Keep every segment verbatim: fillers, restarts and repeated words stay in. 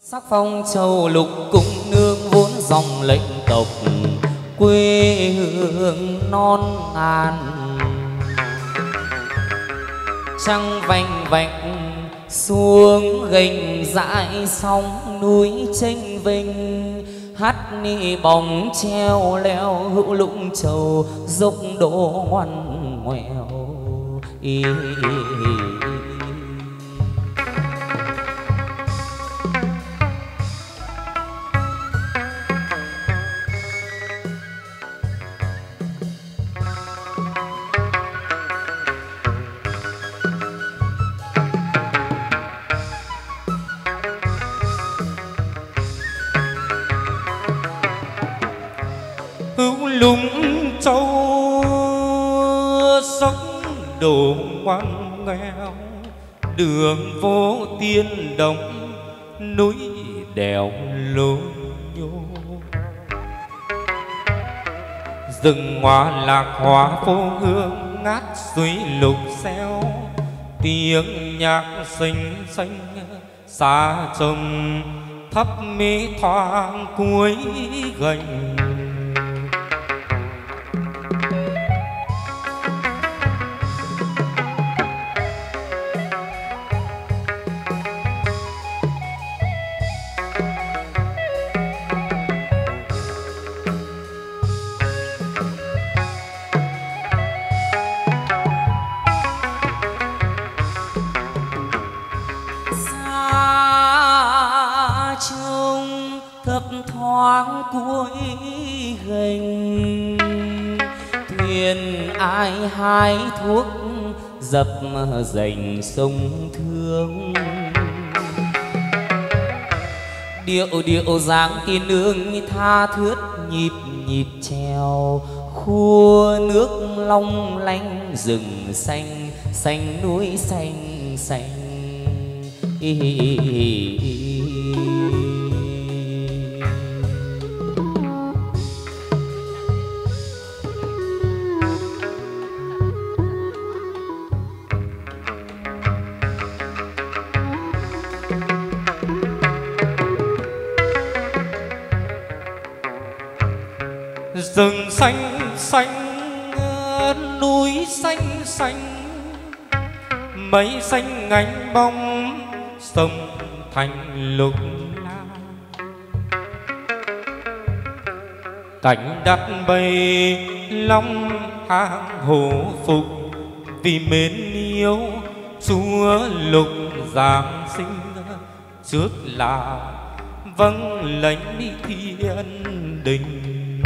Sắc phong châu lục cung nương vốn dòng lệnh tộc, quê hương non ngàn. Trăng vành vạch xuống gành dãi sóng núi chênh vênh, hát ni bóng treo leo hữu lũng trầu dốc đổ ngoằn ngoèo. Ý, ý, ý. Hữu lũng châu sống đổ ngoằn nghèo, đường vô tiên đồng núi đèo lối nhô. Rừng hoa lạc hoa phố hương ngát suối lục xeo, tiếng nhạc xinh xinh xa trông thấp mi thoáng cuối gành. Thoáng cuối gành, thuyền ai hái thuốc dập dành sông Thương. Điệu điệu dáng tiên nương tha thướt nhịp nhịp treo, khua nước long lanh rừng xanh xanh núi xanh xanh. Ý, ý, ý, ý. Rừng xanh xanh núi xanh xanh, mây xanh ngánh bóng sông thành lục la. Cảnh đất bay long hang hổ phục, vì mến yêu Chúa lục giáng sinh. Trước là vâng lệnh thiên đình,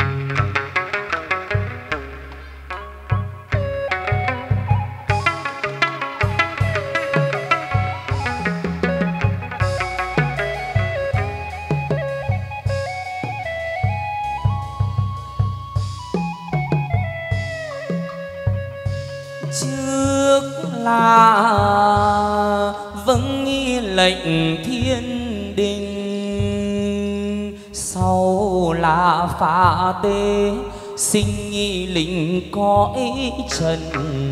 trước là vâng nghi lệnh thiên đình, sau là phá tê sinh nghi linh cõi trần.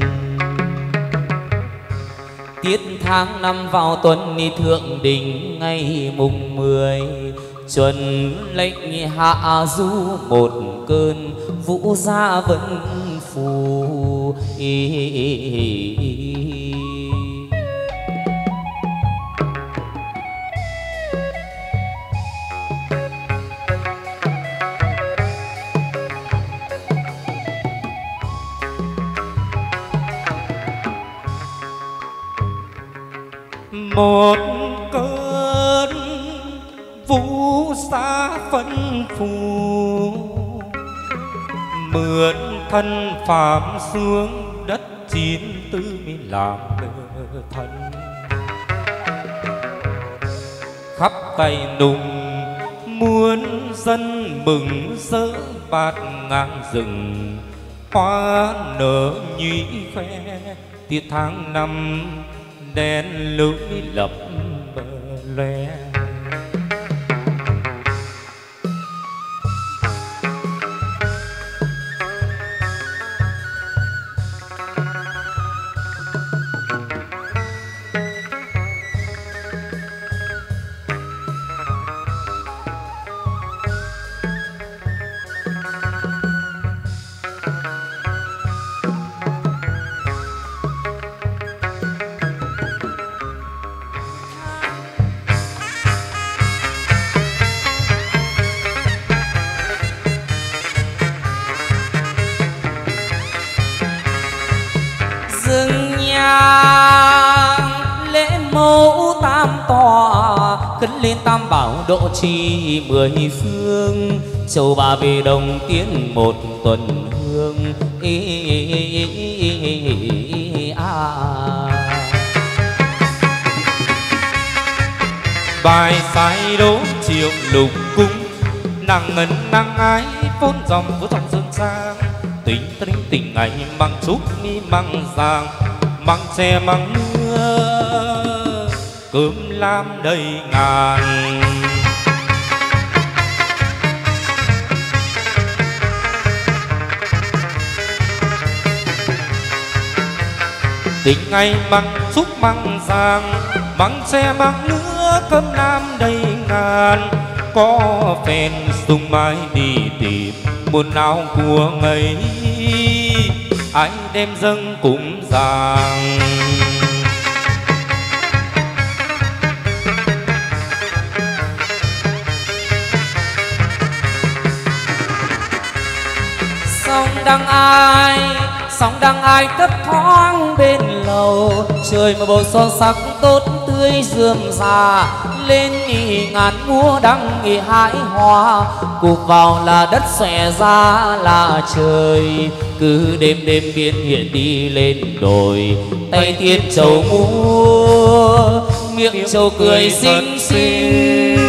Tiết tháng năm vào tuần ni thượng đình, ngày mùng mười chuẩn lệnh hạ du một cơn vũ gia vân phù. Ý, ý, ý, ý. Một cơn vũ xa phân phù, mượn thân phạm xuống đất chín tư mi làm thân. Khắp tay nùng muôn dân mừng rỡ, bạt ngang rừng hoa nở nhụy khoe. Tiết tháng năm đèn lưỡi lập bờ lóe. mẫu tam tòa, cất lên tam bảo độ trì mười phương. Châu Bà về đồng tiến một tuần hương. Ý, ý, ý, ý, ý, ý, à. Bài sai đố triệu lục cung, nàng ngân nàng ái vốn dòng vũ dòng dương sang. Tình tình tình ngày mang trúc mi mang giang, mang tre mang nước cơm lam đầy ngàn. Tình ngày mang trúc mang giang, mang tre mang nước cơm lam đầy ngàn. Có phen sung mái đi tìm buồn áo của ngây, ai đem dâng cúng dường. Sông đăng ai, sông đăng ai thấp thoáng bên lầu. Trời mà bầu son sắc tốt tươi rườm rà, lên nghỉ ngàn múa đăng nghỉ hái hoa. Cụp vào là đất xòe ra là trời, cứ đêm đêm biến hiện đi lên đồi. Tay tiên trầu múa, miệng trầu cười xinh xinh.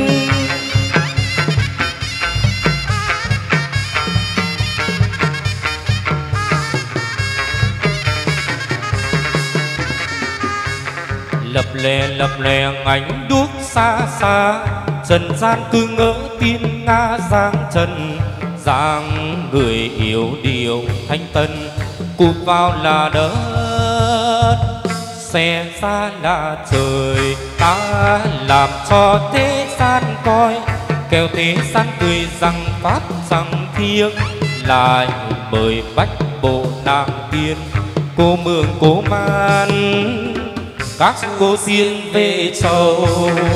Lập lè lập lè ngánh đuốc xa xa, trần gian cứ ngỡ tiên nga giang trần. Giang người yêu điều thanh tân, cụp vào là đất, xe ra là trời. Ta làm cho thế gian coi, kẻo thế gian cười rằng pháp rằng thiêng. Lại mời bách bộ nàng tiên, cô mường cô man, các cô xin về chầu.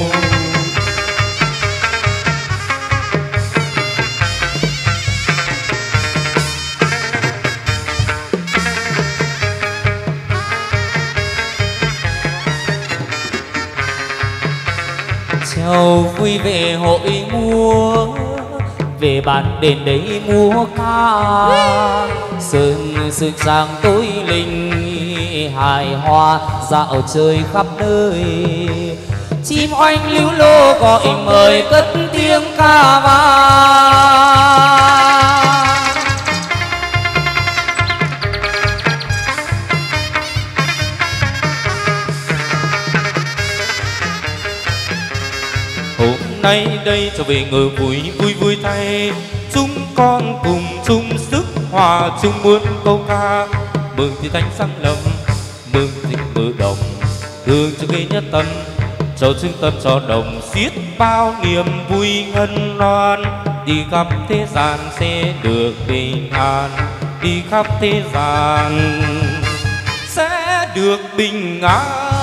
Chầu vui về hội múa, về bàn đền đấy múa ca. Sơn sực giang tối linh, hài hoa dạo chơi khắp nơi. Chim oanh lưu lô gọi mời cất tiếng ca vang. Hôm nay đây trở về ngờ vui vui vui thay, chúng con cùng chung sức hòa chung muôn câu ca. Mừng thì thanh sang lầm, mừng thì mơ đồng, thương cho gây nhất tâm, trầu trưng tâm cho đồng xiết bao niềm vui ngân loan. Đi khắp thế gian sẽ được bình an, đi khắp thế gian sẽ được bình an.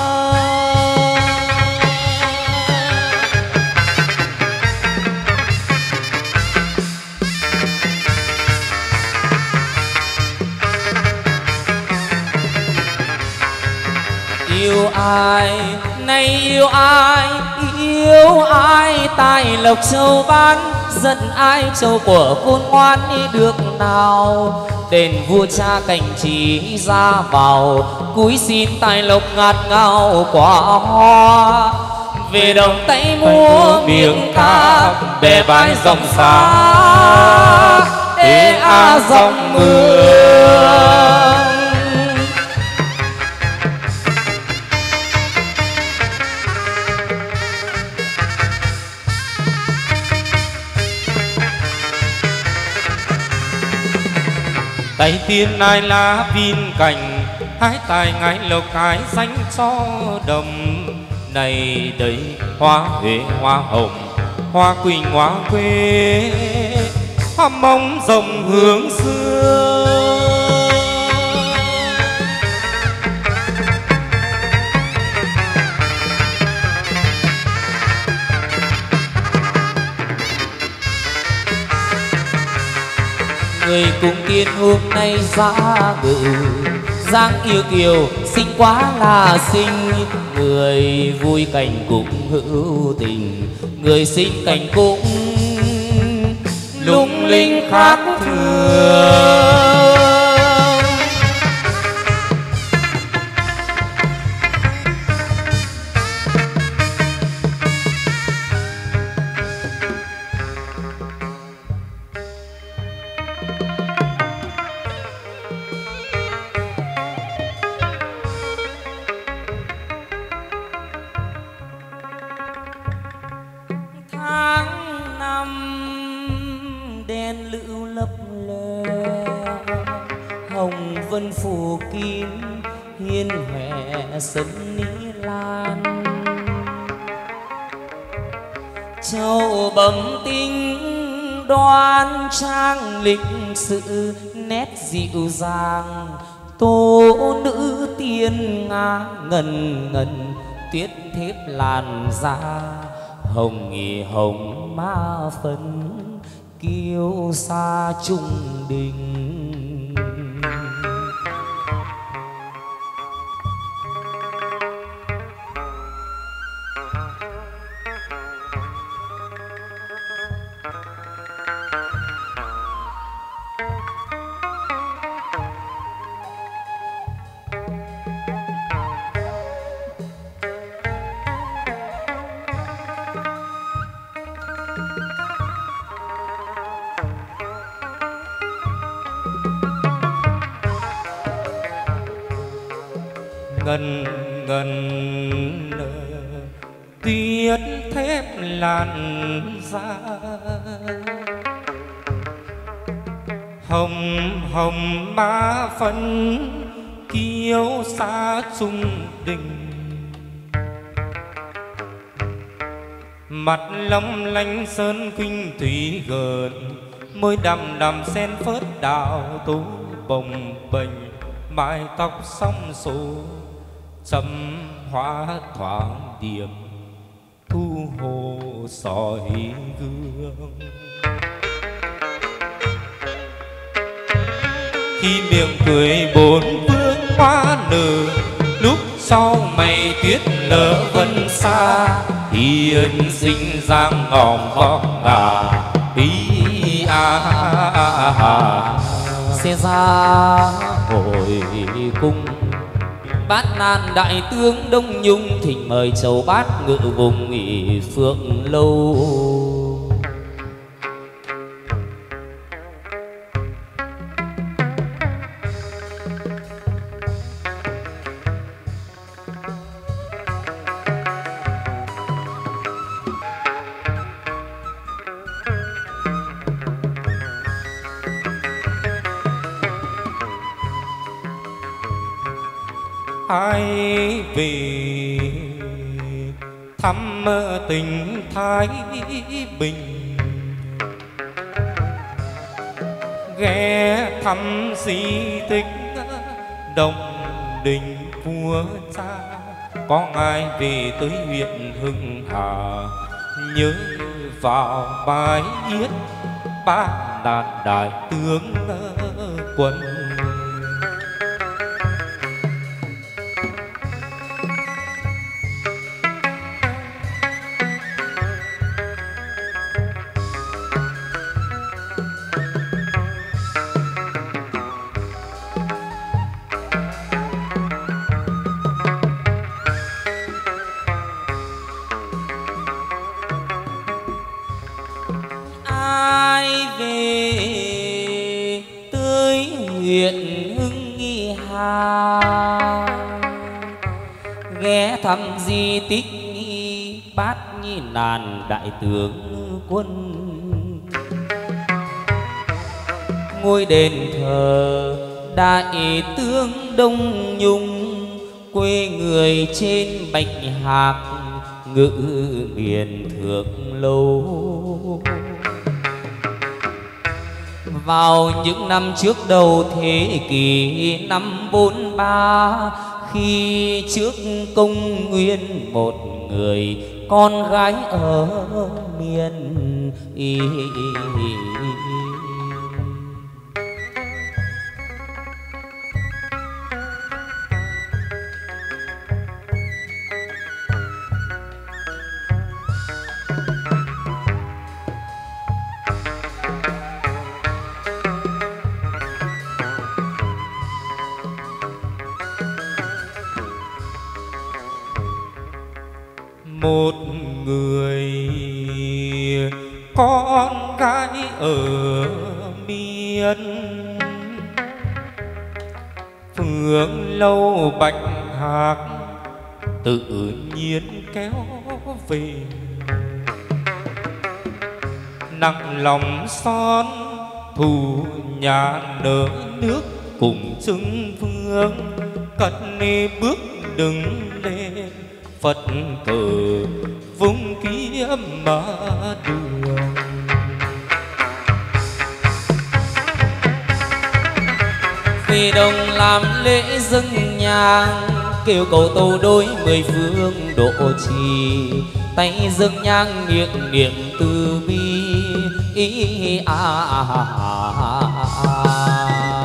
Yêu ai, nay yêu ai, yêu ai tài lộc châu ban. Giận ai châu của khôn ngoan được nào, đền vua cha cảnh trí ra vào. Cúi xin tài lộc ngạt ngào quả hoa, về đồng tay múa miệng ca. Bè bãi dòng xa ê a dòng mưa. Tay tiên ai lá vin cành, hái tài ngái lộc hái danh cho đồng. Này đây hoa huệ hoa hồng, hoa quỳnh hoa quê, hoa mong rồng hướng xưa. Người cùng tiên hôm nay ra ngự, dáng yêu kiều xinh quá là xinh, người vui cảnh cũng hữu tình, người xinh cảnh cũng lung linh khác thường. Phủ kín hiên hòe sân ní lan, châu bẩm tinh đoan trang lịch sự, nét dịu dàng tố nữ tiên nga ngần ngần, tuyết thếp làn da hồng nghỉ hồng ma phấn, kiêu sa trung đình. Ngần ngần tuyết thép làn da, hồng hồng ba phân kiêu sa trung đình, mặt long lanh sơn kinh thủy gần, môi đầm đầm sen phớt đào tú bồng bềnh, mái tóc song số chấm hoa thoáng điểm, thu hồ soi gương. Khi miệng cười bốn phương hoa nở, lúc sau mây tuyết nở vân xa, hiền sinh dáng ngòm vóc ngà ý a a sẽ ra hồi cung. Bát nan đại tướng Đông Nhung, thỉnh mời chầu bát ngự vùng nghỉ phượng lâu. Ai về thăm tỉnh Thái Bình, ghé thăm di tích Đồng Đình Vua Cha, có ai về tới huyện Hưng Hà, nhớ vào bái yết bát đàn đại tướng quân. Thăm di tích nghi bát nhi nàn đại tướng quân, ngôi đền thờ đại tướng Đông Nhung, quê người trên bạch hạc ngự miền thượng lâu. Vào những năm trước đầu thế kỷ năm bốn ba, khi trước công nguyên một người con gái ở miền y, một người con gái ở miền Phương lâu bạch hạc tự nhiên kéo về, nặng lòng son thù nhà nở nước cùng chứng vương, cất nê bước đứng lên Phật cờ vung kiếm mở đường. Vì đồng làm lễ dâng nhang, kêu cầu tô đối mười phương độ trì, tay dâng nhang miệng niệm từ bi ý a à, à, à, à.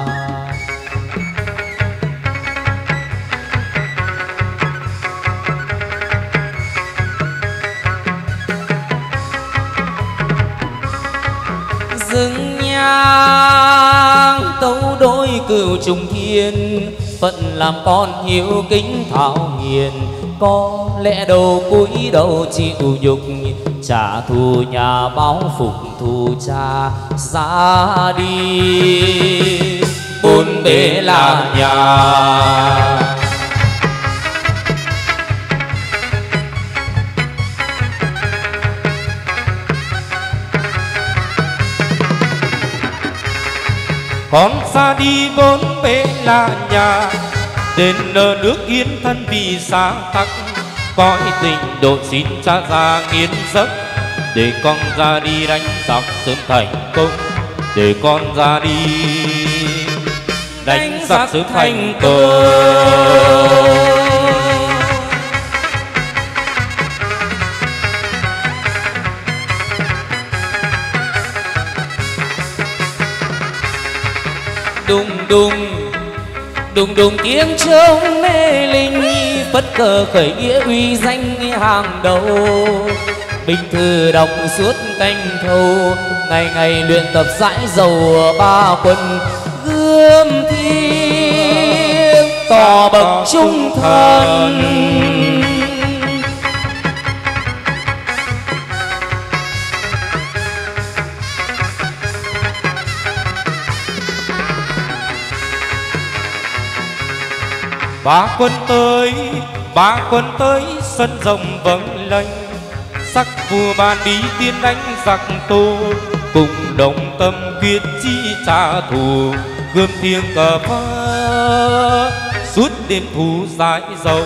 Dâng nhang tấu đối cửu trùng thiên, phận làm con hiếu kính thảo hiền, có lẽ đầu cúi đầu chịu nhục, trả thù nhà báo phục thù cha ra đi, bốn bề là nhà. Con ra đi bốn bề là nhà, đến nợ nước yên thân vì sáng tắc, cõi tình độ xin cha ra nghiến giấc, để con ra đi đánh giặc sớm thành công, để con ra đi đánh giặc sớm thành công. Đùng đùng đùng đùng tiếng trống mê linh, phất cờ khởi nghĩa uy danh hàng đầu, binh thư đọc suốt canh thâu, ngày ngày luyện tập dãi dầu ba quân, gươm thiêng tỏ bậc trung thần. Ba quân tới, ba quân tới, sân rồng vâng lệnh, sắc vua ban đi tiên đánh giặc tô, cùng đồng tâm quyết chí trả thù, gươm thiêng cờ phá suốt đêm thù dãi dầu.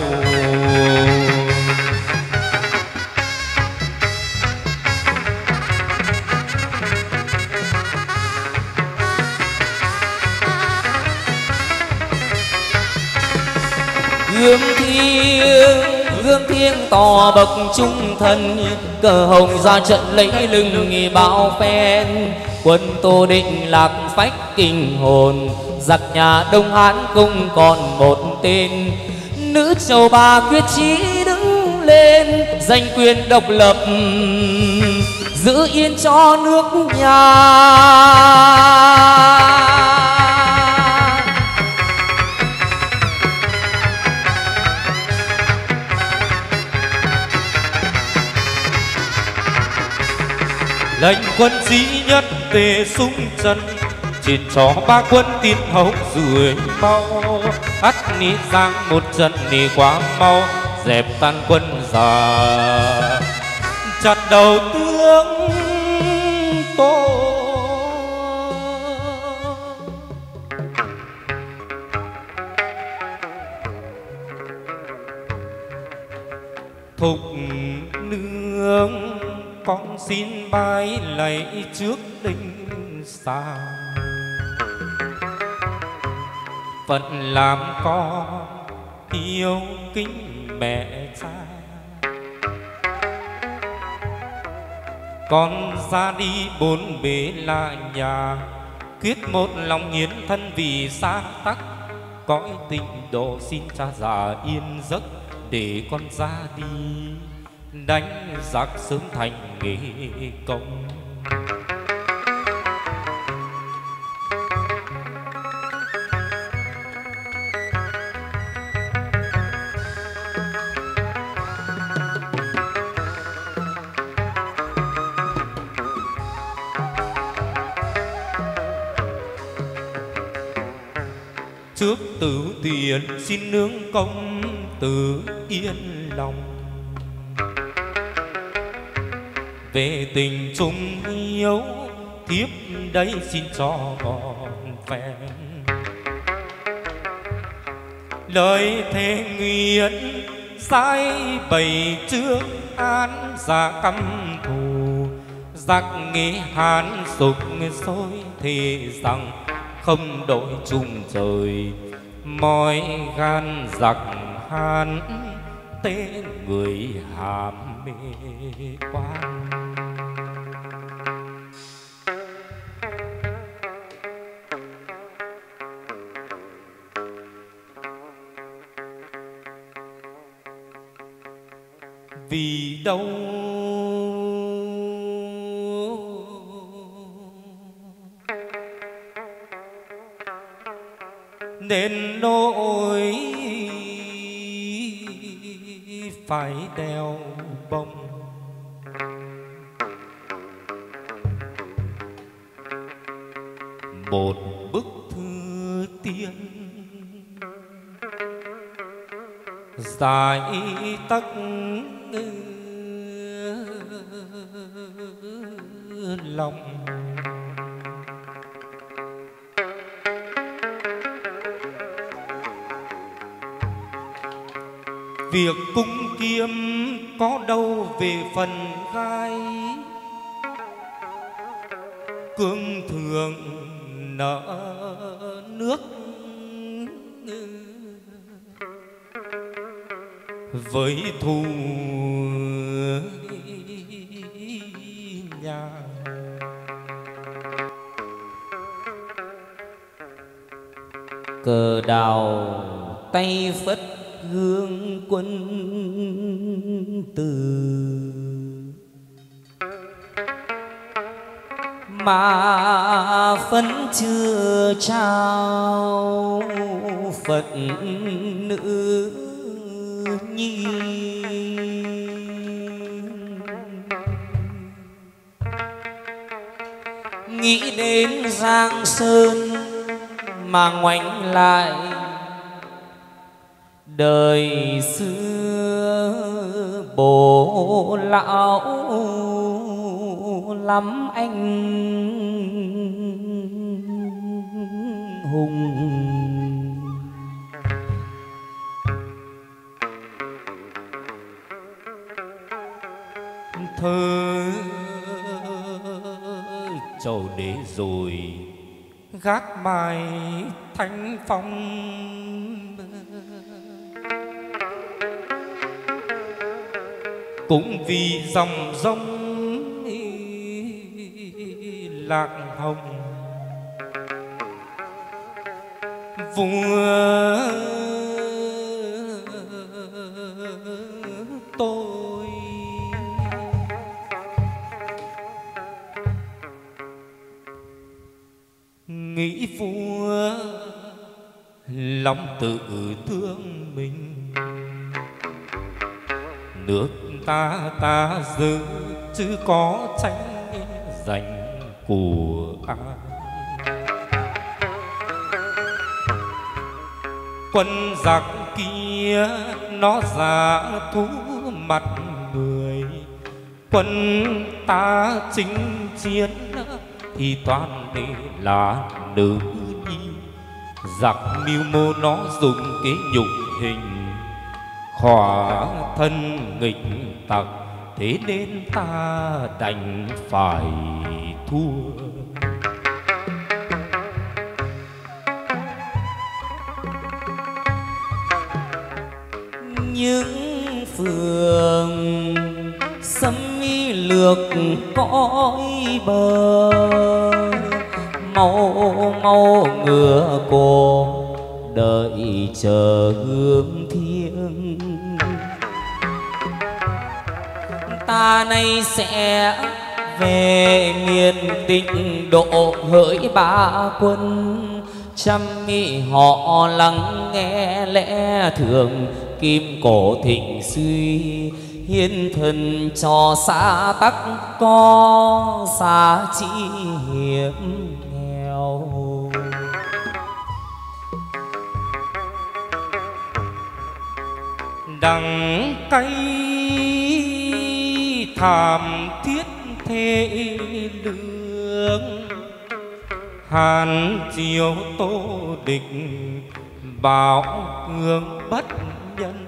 Gươm thiêng, gươm thiêng tỏ bậc trung thần, cờ hồng ra trận lấy lưng bao phen, quân Tô Định lạc phách kinh hồn, giặc nhà Đông Hán không còn một tên, nữ châu ba quyết chí đứng lên, giành quyền độc lập giữ yên cho nước nhà. Lệnh quân sĩ nhất tề súng trận, triệt cho ba quân tiến hậu dưới mau, ắt ni giang một trận ni quá mau, dẹp tan quân già chặt đầu tướng Tô. Thục nương con xin bái lạy trước đinh sàng, phận làm con hiếu kính mẹ cha, con ra đi bốn bề là nhà, quyết một lòng hiến thân vì xã tắc, cõi tình độ xin cha già yên giấc, để con ra đi đánh giặc sớm thành nghề công. trước tử tiền xin nương công tử yên lòng. Về tình chung hiếu thiếp đây xin cho ngọn vẹn, lời thề nguyện sai bày trước án giả căm thù. Giặc nghĩ Hán sục sôi thì rằng không đổi chung trời, moi gan giặc Hán tên người hàm mê quan. Vì đâu nên nỗi phải đeo bông, một bức thư tiên dài tắc lòng. Việc cung kiếm có đâu về phần gai, cương thường nợ nước với thù nhà. Cờ đào tay phất hương quân tử, mà phấn chưa trao Phật nữ nhi. Nghĩ đến Giang Sơn mà ngoảnh lại đời xưa bố lão lắm anh hùng. Thơ trầu đế rồi gác mai thanh phong, cũng vì dòng rông lạc hồng. Vua tôi nghĩ vua lòng tự thương mình, nước ta ta giữ chứ có tranh giành của ai. Quân giặc kia nó giả thú mặt người, quân ta chinh chiến thì toàn để là nữ nhi. Giặc mưu mô nó dùng kế nhục hình, khỏa thân nghịch tặc, thế nên ta đành phải thua. Những phường xâm lược cõi bờ, mau mau ngựa cổ đợi chờ hương thiêng. Ta nay sẽ về miền Tịnh độ hỡi ba quân, chăm mi họ lắng nghe lẽ thường, kim cổ thịnh suy hiến thần cho xã tắc có xa chi hiểm nghèo. đắng cay thảm thiết thế lương. Hàn chiếu tô địch bảo cương bất nhân.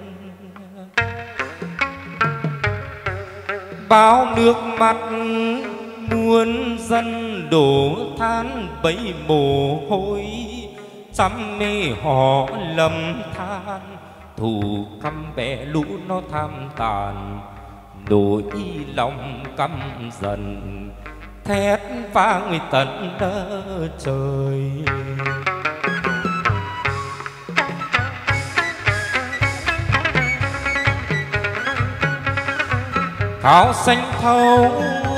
Bao nước mắt muôn dân đổ than bấy mồ hôi. Trăm mê họ lầm than thù căm bẻ lũ nó tham tàn. Nỗi lòng căm dần thét vang tận trời. Áo xanh thâu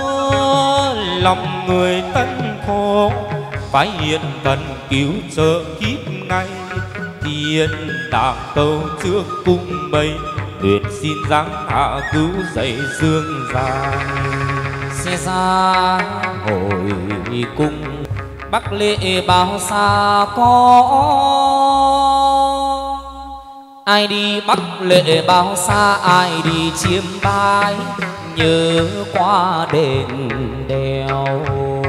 lòng người tân khổ. Phải hiện tần cứu trợ kiếp ngay. Thiên đàng tâu trước cung mây. Nguyện xin giáng hạ cứu dậy dương gian. Xe ra hồi cung Bắc lệ bao xa có. Ai đi Bắc lệ bao xa, ai đi chiêm bái. Nhớ qua đền đèo.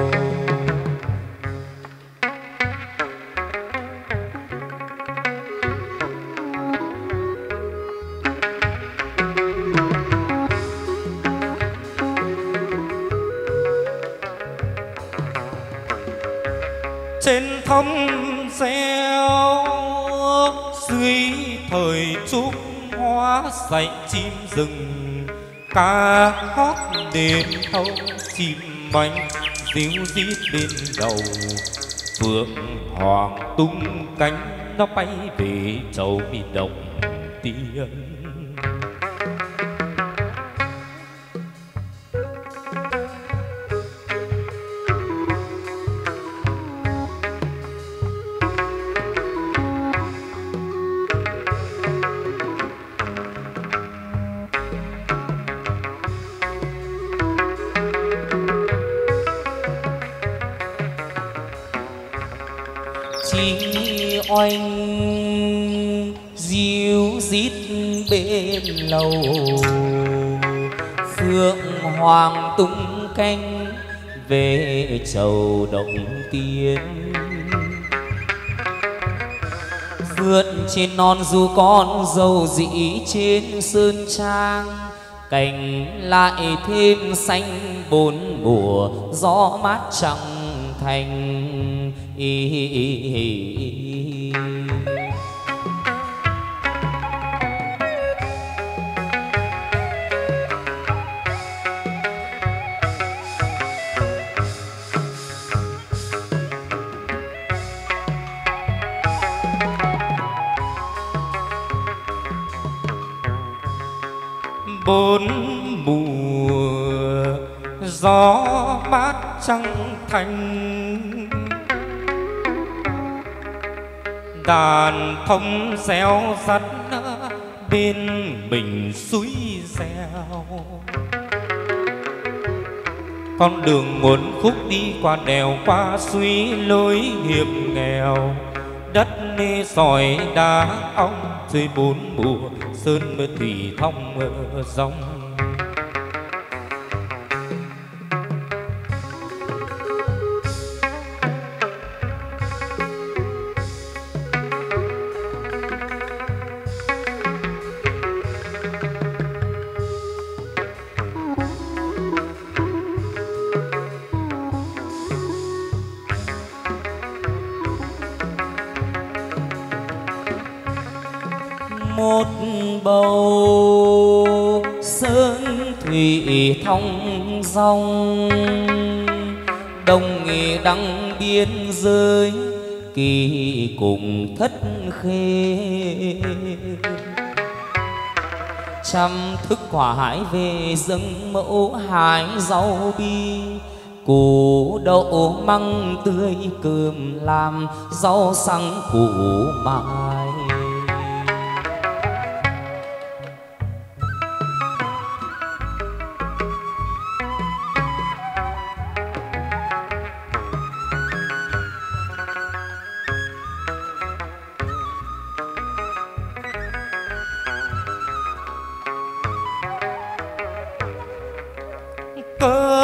Trên thông reo dưới thời trúc hoa dạy chim rừng. Ca hót đêm thâu chim manh díu dít bên đầu. Phượng hoàng tung cánh nó bay về châu đồng tiên. Chi oanh díu dít bên lầu. Phượng hoàng tung cánh về chầu động tiên. Vượt trên non du con dâu dĩ trên sơn trang. Cảnh lại thêm xanh bốn mùa gió mát chẳng thành. Ý, ý, ý, ý. Bốn mùa gió mát trăng thanh. Đàn thông réo rắt bên mình suối reo. Con đường nguồn khúc đi qua đèo qua suối lối hiệp nghèo. Đất nê sỏi đá ong dưới bốn mùa sơn mưa thủy thông dòng. Một bầu sơn thủy thong dong. Đồng nghề đăng biên giới kỳ cùng thất khê. Trăm thức quả hái về dâng mẫu hái rau bi. Củ đậu măng tươi cơm làm rau xăng củ mài.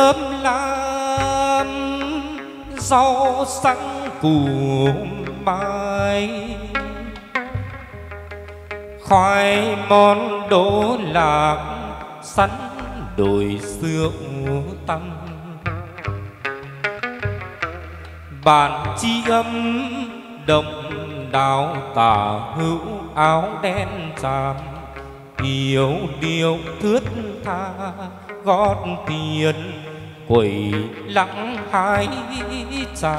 thơm lam rau xanh củ mai, khoai món đỗ lạc sắn đồi rượu tăm. Bàn chi âm đồng đào tả hữu áo đen tràm, yêu điệu thướt tha gót tiền quẩy lắng hái trà.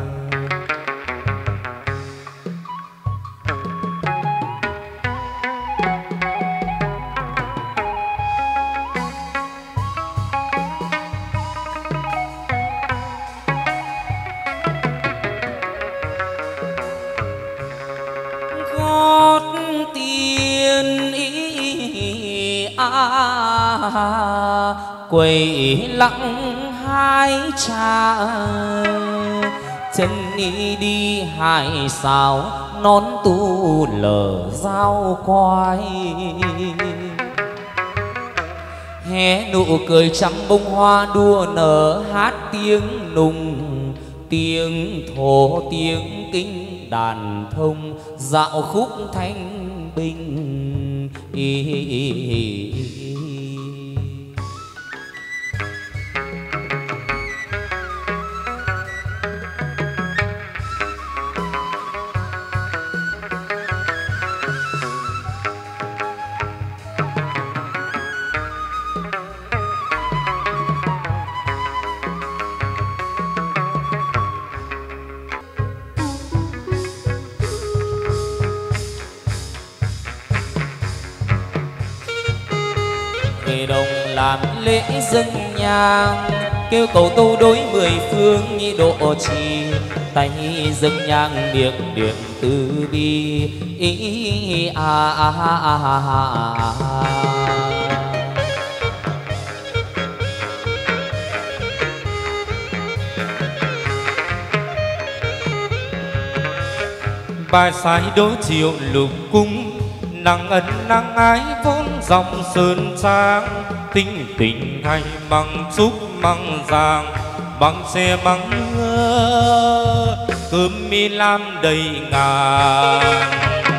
Quầy lặng hai cha chân đi đi hai sao nón tu lở dao quai, hé nụ cười trăm bông hoa đua nở hát tiếng nùng tiếng thổ tiếng kinh đàn thông dạo khúc thanh bình. Ý, ý, ý, ý. Làm lễ dâng nhang kêu cầu tu đối mười phương nhi độ trì, tay dâng nhang miệng niệm từ bi ý a a a a. Bài sai đố chiều lục cung, nắng ân nắng ái vốn dòng sơn trang. Tinh tình hay măng xúc măng giang, măng xe măng ngơ, cơm mi lam đầy ngàn.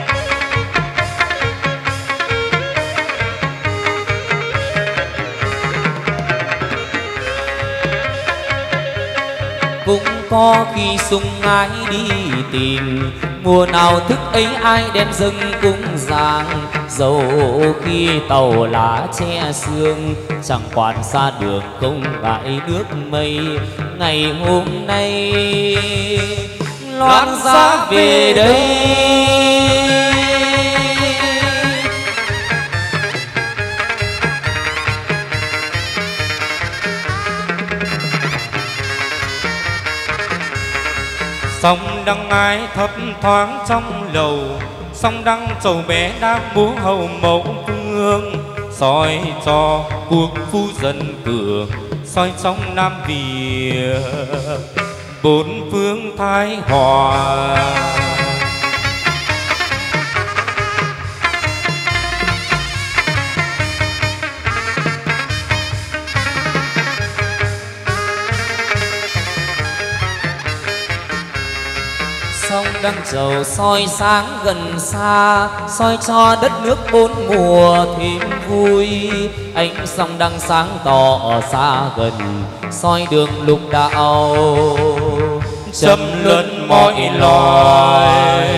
Cũng có khi sung ái đi tìm, mùa nào thức ấy ai đem dâng cúng giang. Dẫu khi tàu lá che sương, chẳng quản xa đường không ngại nước mây. Ngày hôm nay loan giá về đây, sông đăng ái thấp thoáng trong lầu, sông đăng trầu bé đang múa hầu mẫu vương. Soi cho cuộc phu dân cửa, soi trong Nam Việt bốn phương thái hòa. sông đăng trầu soi sáng gần xa, soi cho đất nước bốn mùa thêm vui. Ánh sông đăng sáng tỏ xa gần, soi đường lục đạo châm luân mọi loài.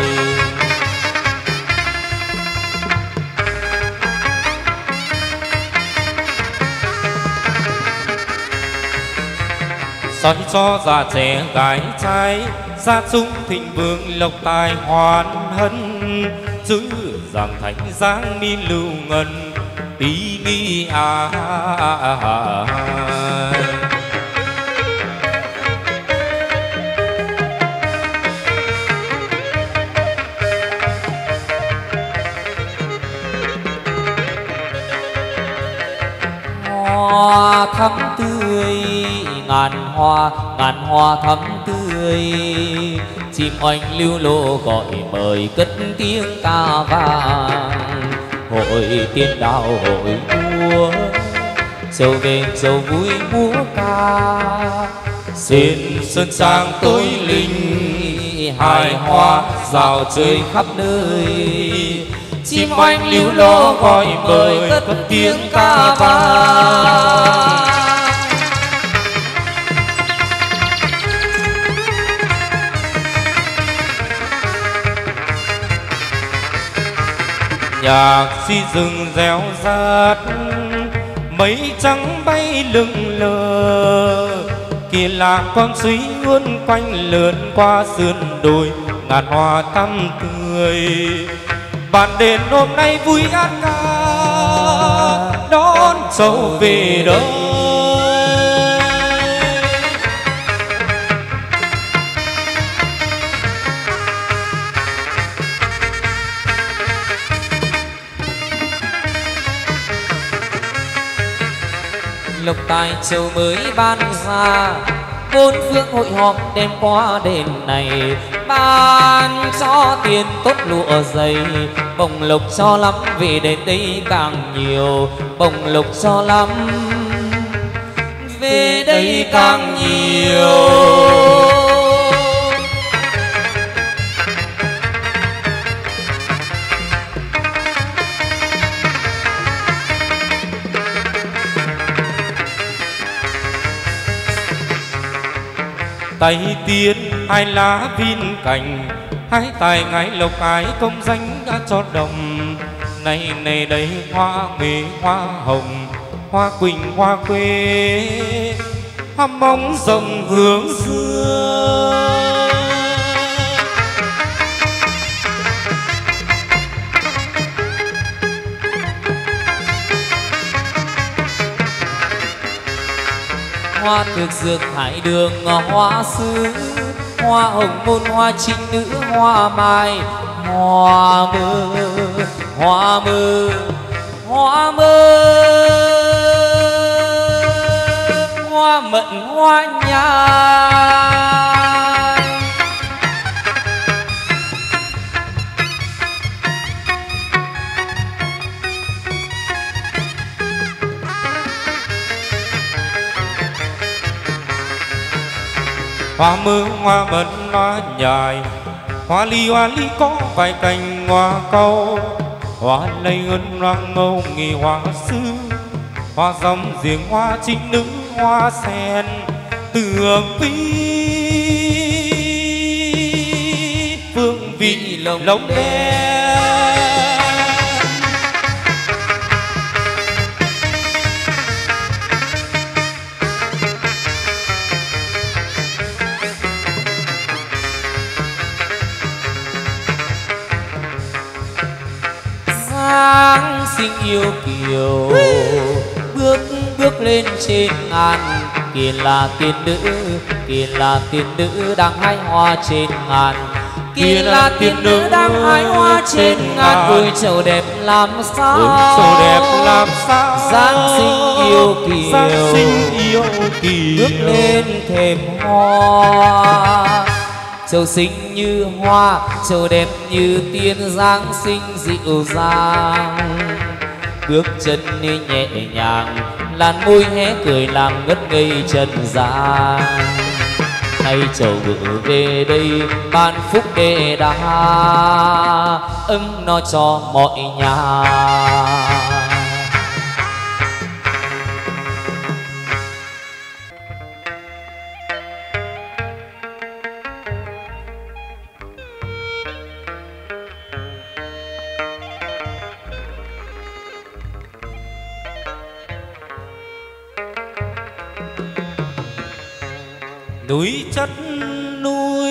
soi cho già trẻ gái trai, gia sung thịnh vượng lộc tài hoàn hân. Giữ giảng thánh giáng ni lưu ngân, tí ni à, à, à, à. Hoa thắm tươi ngàn hoa, ngàn hoa thắm tươi. Chim oanh lưu lô gọi mời cất tiếng ca vang. Hội tiên đào hội vua châu về châu vui múa ca. Xin sơn trang tối linh hài hoa dạo chơi khắp nơi. Chim oanh líu lo gọi mời cất tiếng ca vang. Nhạc si rừng reo rát, mây trắng bay lững lờ. Kia là con suối luôn quanh lượn qua sườn đồi ngàn hoa tăm tươi. Bạn đến hôm nay vui hát ca đón châu về đời. Lộc tài châu mới ban ra, bốn phương hội họp đêm qua đền này. Ban cho tiền tốt lụa dày, bồng lộc cho lắm về đến đây càng nhiều. Bồng lộc cho lắm về đây càng nhiều. Tay tiên hai lá viên cành, hai tài ngái lộc ái công danh đã cho đồng. Này này đây hoa nghề hoa hồng, hoa quỳnh hoa quê, hoa mong rồng hướng dương. Hoa thực dược hải đường hoa sứ, hoa hồng môn hoa trinh nữ hoa mai. Hoa mơ hoa mơ hoa mơ, hoa mận hoa nhài. Hoa mơ hoa mận hoa nhài, hoa ly hoa ly có vài cành hoa cau. Hoa lây ơn hoa ngâu nghì hoa sứ, hoa dòng giềng hoa trinh nữ hoa sen. Tường vi phương vị lồng đen. Giáng sinh yêu kiều, bước bước lên trên ngàn. Kia là tiên nữ, kia là tiên nữ đang hái hoa trên ngàn. Kia là tiên nữ đang hái hoa trên ngàn. Ôi trầu đẹp làm sao, ôi trầu đẹp làm sao. Giáng sinh yêu kiều, Giáng sinh yêu kiều, bước lên thềm hoa. Châu xinh như hoa, châu đẹp như tiên, Giáng sinh dịu dàng. Bước chân đi nhẹ nhàng, làn môi hé cười làm ngất ngây trần gian. Nay trầu gửi về đây ban phúc đề đà, ấm no cho mọi nhà. Núi chất núi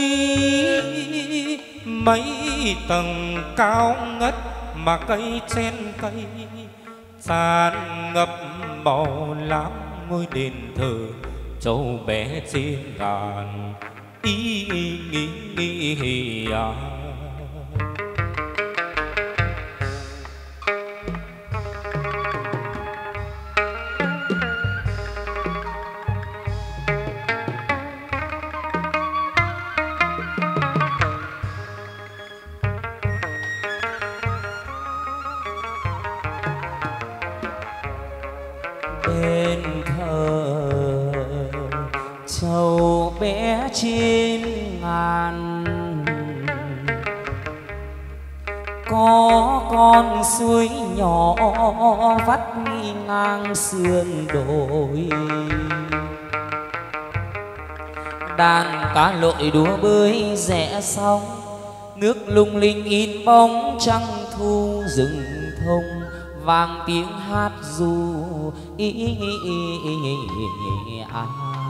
mấy tầng cao ngất, mà cây trên cây tràn ngập màu lam. Ngôi đền thờ châu bé trên ngàn, ý nghĩ nghĩ à. Bên trên ngàn. Có con suối nhỏ vắt ngang sườn đồi, đàn cá lội đúa bơi rẽ sóng, nước lung linh in bóng trăng thu rừng thông, vang tiếng hát ru ý, ý, ý, ý, ý, à.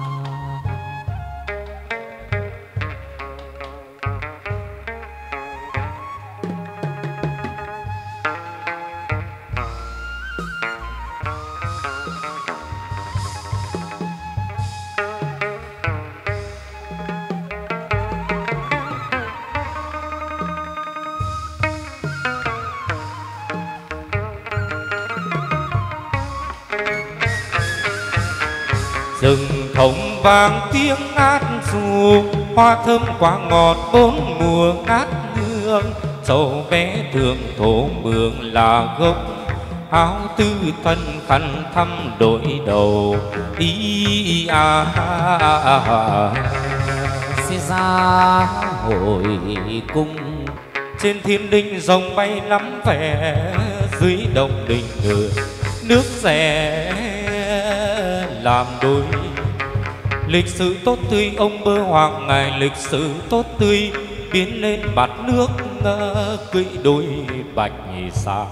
Rừng thông vang tiếng hát ru, hoa thơm quả ngọt bốn mùa ngát hương. Trầu vé thượng thổ mường là gốc, áo tư thân khăn thăm đội đầu ý à, à, à, à. Sẽ ra hồi cung trên thiên đình rồng bay lắm vẻ, dưới đồng đình ngựa nước rẽ làm đôi. Lịch sử tốt tươi ông bơ hoàng ngài, lịch sử tốt tươi biến lên mặt nước cưỡi đôi bạch sa.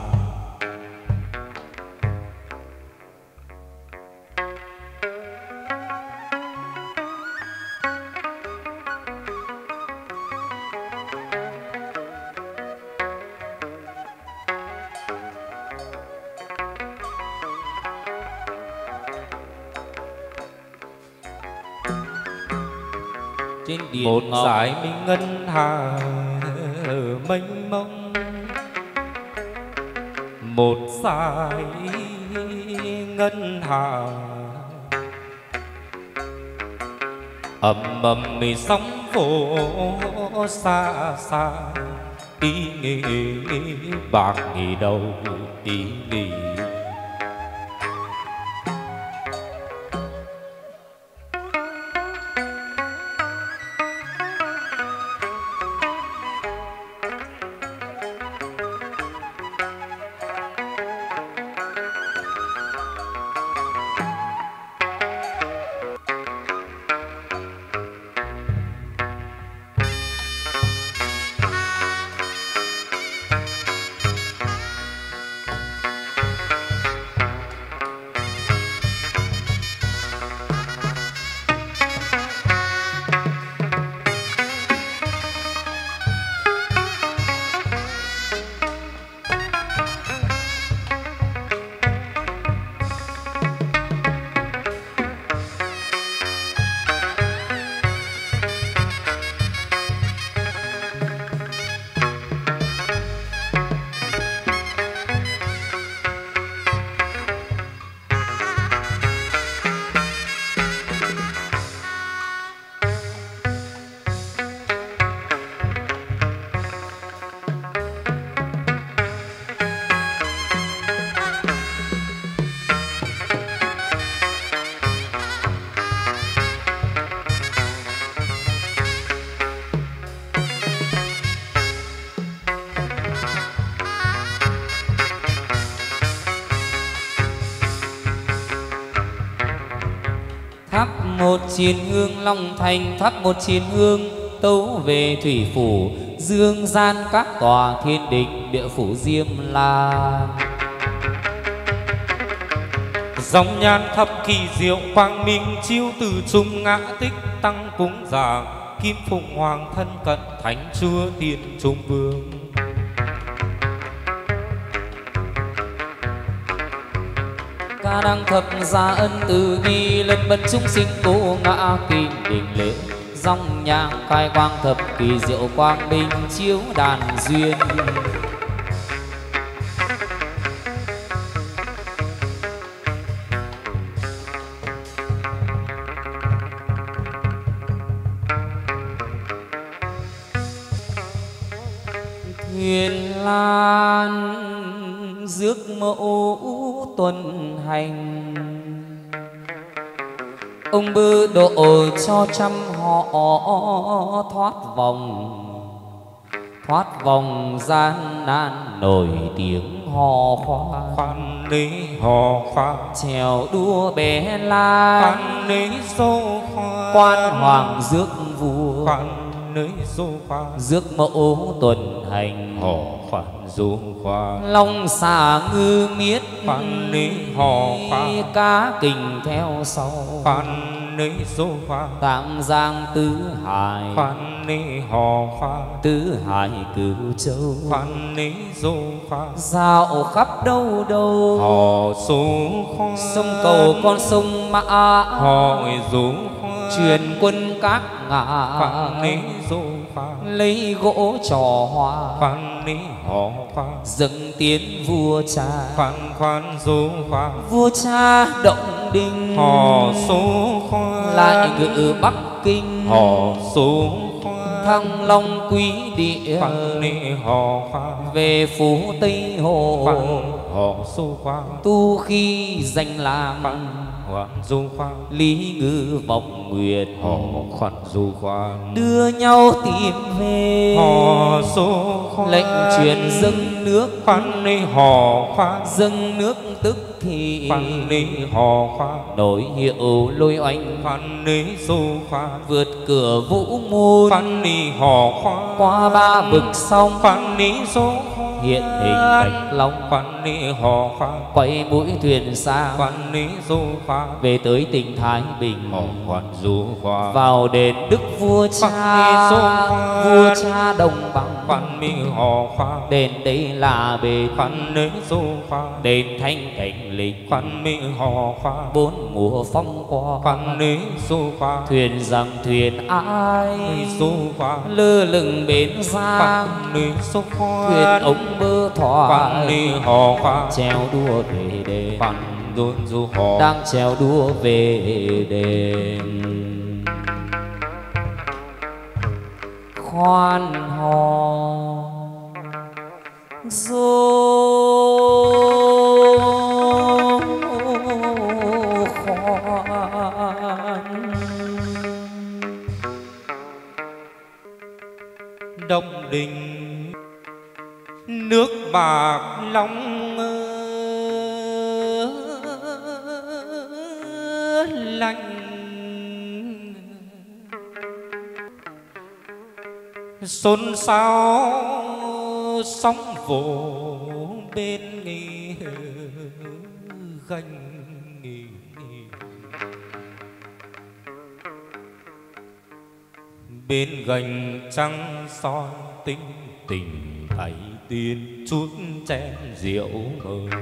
trên điện một ngọc dải minh ngân hà mênh mông, một dải ngân hà ầm ầm mi sóng vỗ xa xa, ý nghĩ bạc nghĩ đâu ý nghĩ. một chiến hương Long Thành, thắp một chiến hương tấu về thủy phủ, dương gian các tòa thiên đình địa phủ Diêm La. Dòng nhan thập kỳ diệu quang minh chiếu từ trung ngã tích, tăng cúng dường kim phụng hoàng thân cận thánh chúa tiên trung vương. Ca đăng thập gia ân từ bi, lần bần chúng sinh cố ngã kinh đình lễ, dòng nhang khai quang thập kỳ diệu quang minh chiếu đàn duyên. Thuyền lan rước mẫu tuần hành, ông bư độ cho trăm họ thoát vòng, thoát vòng gian nan nổi tiếng hò khoan. Khoan đi hò khoan, Chèo đua bé lai, khoan đi dô khoan. Quan hoàng rước vua, khoan đi dô khoan. rước mẫu tuần hành, hò khoan dô khoan. long xà ngư miết, khoan đi hò khoan. cá kình theo sau, khoan đi dô khoan. Tạng Giang tứ hải, khoan đi hò khoan. tứ hải cửu châu, khoan đi dô khoan. dạo khắp đâu đâu, hò dô khoan. sông cầu con sông Mã, hò dô khoan. truyền quân các ngã, khoan đi dô khoan. lấy gỗ trò hoa, khoan đi hò khoan. dâng tiến vua cha, khoan khoan dô khoan. vua cha động đình, hò số khoan. lại ngự Bắc Kinh, hò số khoan. Thăng Long quý địa, khoan đi hò khoan. về phủ Tây Hồ, khoan hò số khoan. tu khi danh làm, khoan khoan dô khoan. lý ngư vọng nguyệt, hò khoan dô khoan. đưa nhau tìm về, hò số khoan. lệnh truyền dâng nước, khoan đi hò khoan. dâng nước tức thì, khoan đi hò khoan. nổi hiệu lôi oanh, khoan đi dô khoan. vượt cửa vũ môn, khoan đi hò khoan. qua ba vực sông, khoan đi dô khoan. hiện hình bạch long, khoan đi hò khoan. quay mũi thuyền xa, khoan đi dô khoan. về tới tỉnh Thái Bình, hò khoan dô khoan. vào đền đức vua cha, khoan đi dô khoan. vua cha đồng bằng, khoan đi hò khoan. đền đây là bền, khoan đi dô khoan. đền thanh cảnh lịch, khoan đi hò khoan. bốn mùa phong qua, khoan đi dô khoan. thuyền rằng thuyền ai, dô khoan. lơ lửng bến Giang, khoan đi dô khoan. thuyền ống bơ khoan thoại, đi hò khoan. treo đua về đền, khoan đôn du hò. đang treo đua về đền. Khoan hò dô khoan, Đông Đình nước bạc long lanh, xôn xao sóng vỗ bên nghi ganh nghi. Bên gành trăng son tinh tình tay tiên chút chén rượu mời.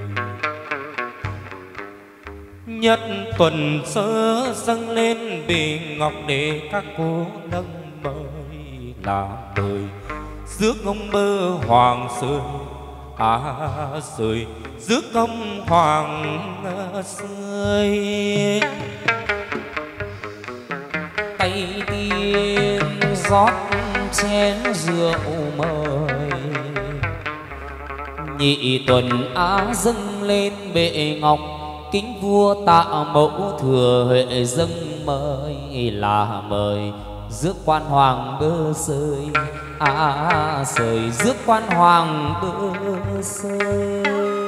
Nhất tuần sơ dâng lên bề ngọc để các cô nâng mời, là mời rước ông bơ hoàng sơn á rơi, rước ông hoàng rơi. tay tiên rót chén rượu mời, nhị tuần á dâng lên bệ ngọc, kính vua tạ mẫu thừa huệ dâng mời, là mời rước quan hoàng bơ sơi, á sơi rước quan hoàng bơ sơi.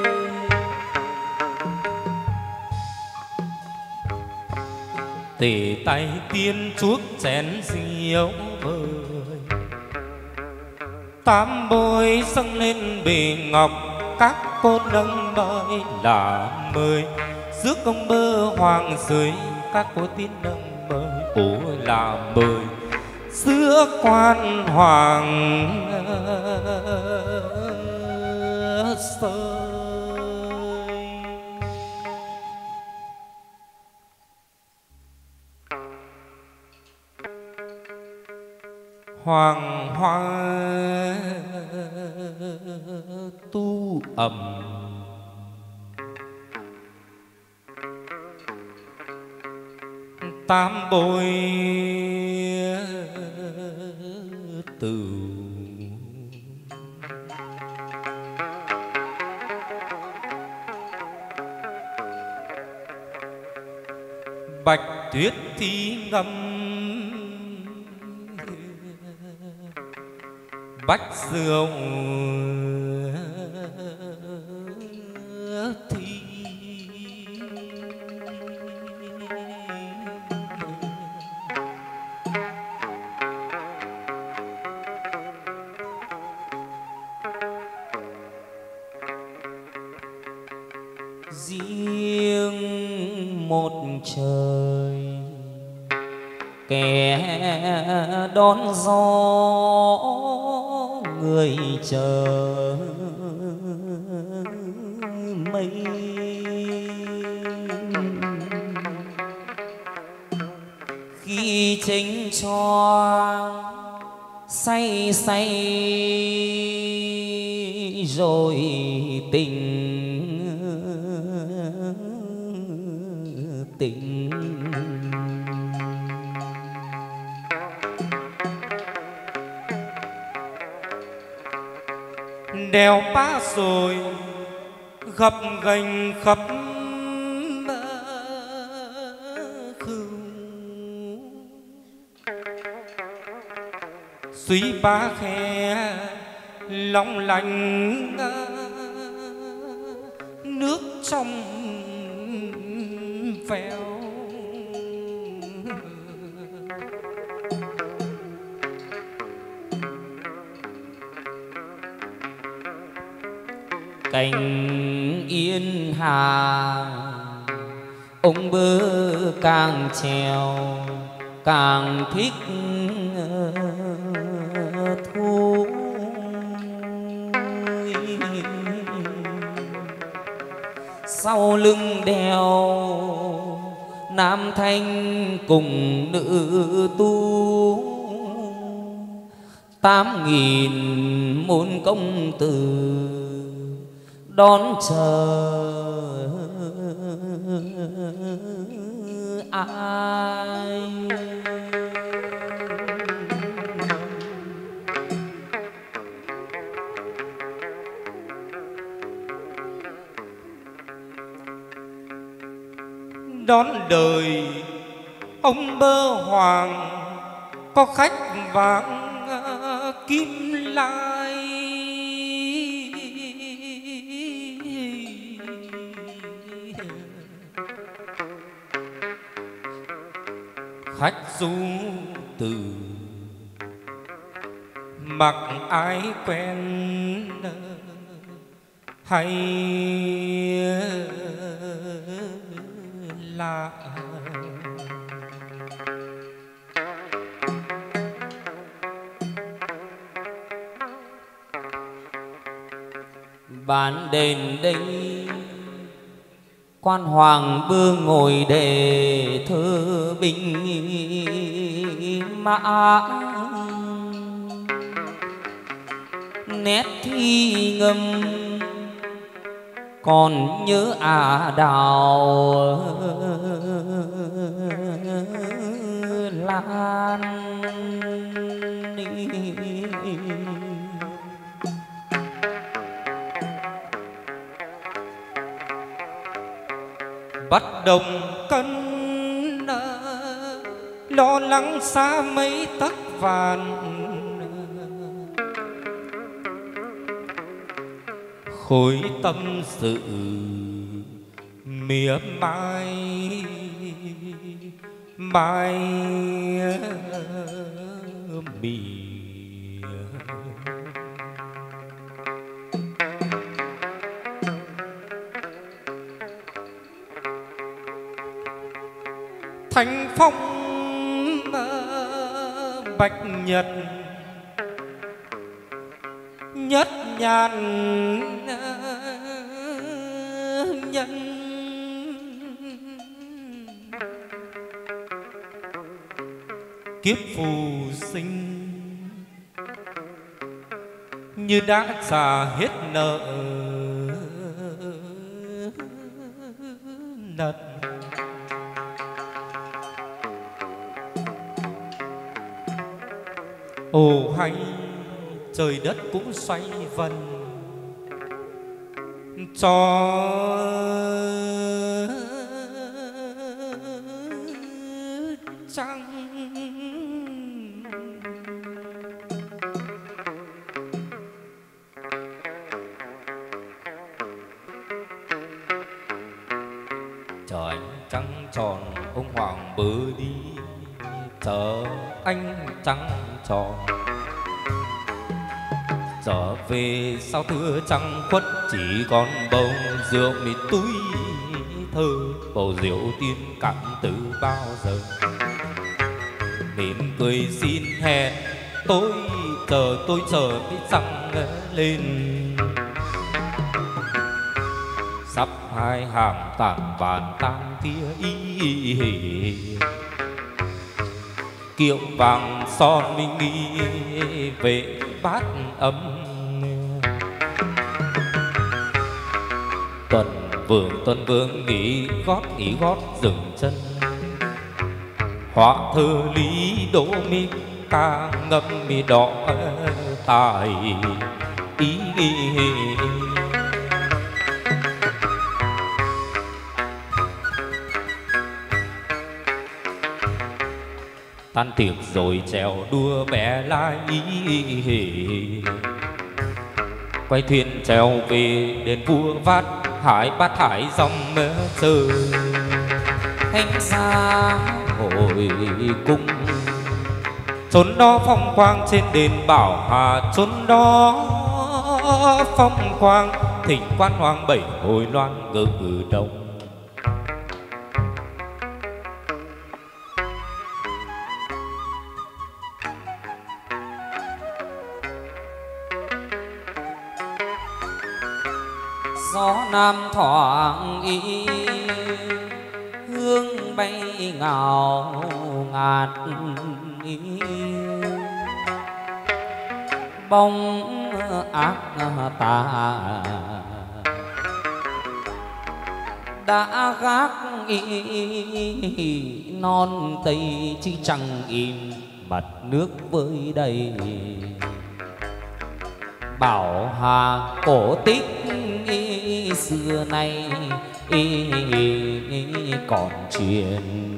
Tề tay tiên chuốc chén rượu mời, tám bôi dâng lên bề ngọc, các cô nâng mời, là mời rước ông bơ hoàng dưới, các cô tiên nâng mời, ố là mời rước quan hoàng sơi. Hoàng hoa tu ẩm, tám bôi từ bạch tuyết thi ngâm bách rượu thi. Riêng một trời kẻ đón gió, người chờ mây. Khi chính cho say say rồi tình tình đèo Pá rồi gập ghềnh khắp khư, suối Pá khe long lanh nước trong veo. Cành yên hà ông bơ càng trèo càng thích thu. Sau lưng đèo nam thanh cùng nữ tu, tám nghìn môn công tử đón chờ ai. Đón đời ông bơ hoàng có khách vàng kim lai. Khách du từ mặc ai quen hay lạ. Ban đền đây quan hoàng bơ ngồi để thơ binh mã, nét thi ngâm còn nhớ à đào lan. Bắt đồng cân lo lắng xa mấy tấc vàn, khối tâm sự mỉa mai mai mỉa. Thanh phong bạch nhật nhất nhàn nhân, kiếp phù sinh như đã trả hết nợ nần. Ồ hay trời đất cũng xoay vần cho trăng. tròn ông hoàng bớ đi chờ anh trăng tròn. Trở về sao thưa trăng khuất chỉ còn bầu rượu mịt túi thơ, bầu rượu tiên cạn từ bao giờ. Mỉm cười xin hẹn tôi chờ tôi chờ mới trăng lên. Sắp hai hàng tàn bàn tan tia ý, kiệu vàng son minh nghi về bát ấm. Tuần vương tuần vương nghỉ gót nghỉ gót dừng chân. Họa thơ lý đỗ mi ca ngâm mi đỏ tài ý. Tan tiệc rồi trèo đua bé lai, quay thuyền trèo về đền vua vát hải bát hải dòng mơ trời. Thanh xa hồi cung chốn đó phong quang trên đền Bảo Hà, chốn đó phong quang thỉnh quan hoàng bảy hồi loan ngự đồng. gió nam thoảng y hương bay ngào ngạt ý. Bóng ác tà đã gác y non tây, chứ chẳng im mặt nước với đầy. Bảo Hà cổ tích xưa nay còn truyền.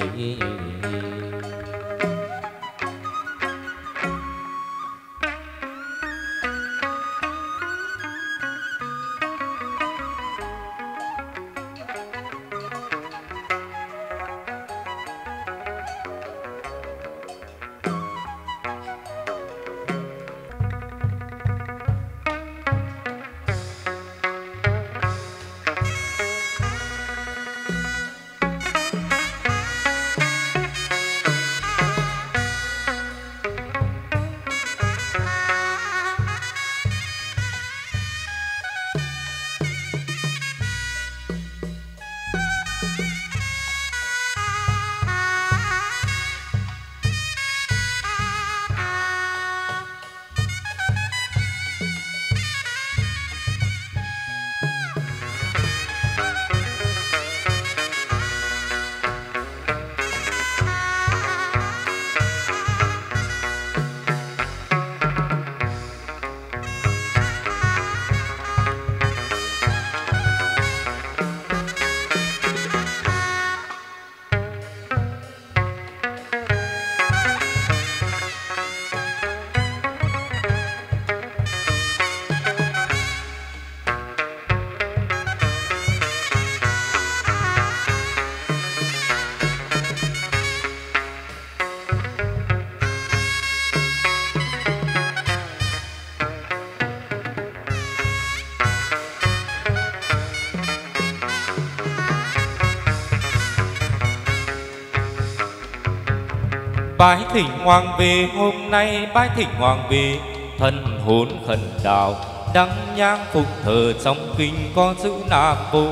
Bái thỉnh hoàng về hôm nay, bái thỉnh hoàng về thần hồn khẩn đạo, đăng nhang phục thờ trong kinh có chữ Nam Mô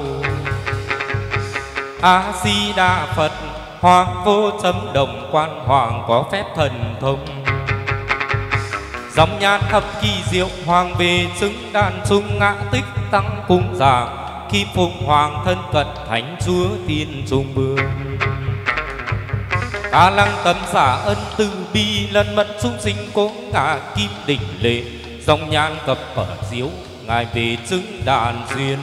A Di Đà Phật. Hoàng vô chấm đồng quan hoàng có phép thần thông, dòng nhàn thập kỳ diệu hoàng về xứng đàn trung ngã tích tăng cung giảng. Khi phụng hoàng thân cận thánh chúa tiên trung vương, ca lăng tâm xả ân từ bi lần mẫn chúng sinh cố ngã kim đỉnh lệ. Dòng nhang cập ở diếu ngài về xứng đàn duyên.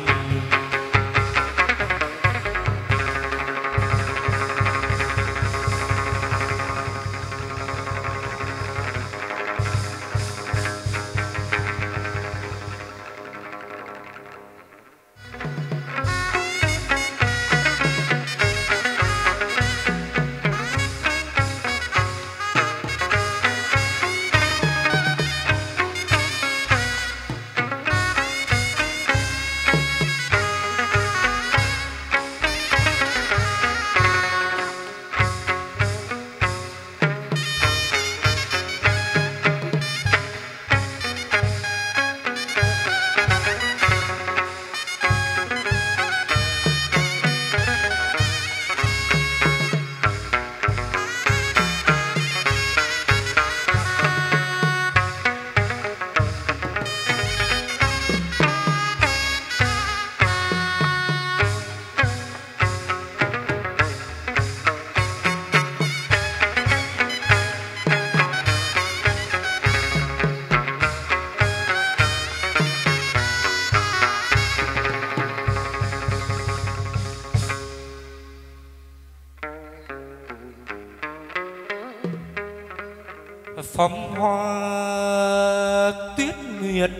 phong hoa tuyết nguyệt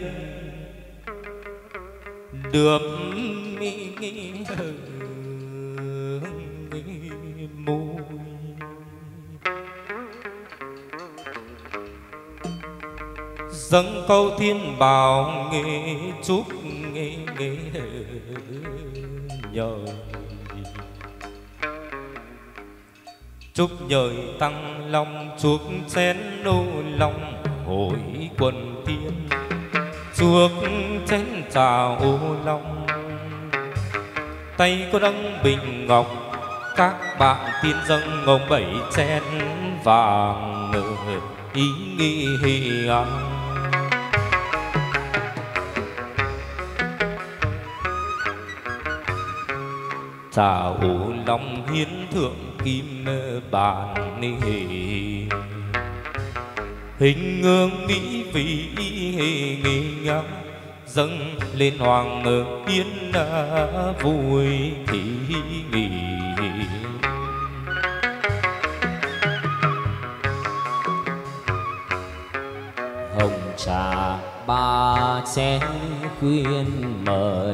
đượm mi môi, dâng câu thiên bảo nghệ chúc nghệ nghệ nhờ chúc nhời tăng long chuốc chén nô long hội quần tiên chuốc chén trà ô long, tay có đấng bình ngọc các bạn tiên dâng ngông bảy chén vàng ý nghi à. Trà ô long hiến thượng kim bản hình ngương mỹ vị nghỉ ngắm dâng lên hoàng yến vui thị nghỉ. Hồng trà ba chén khuyên mời,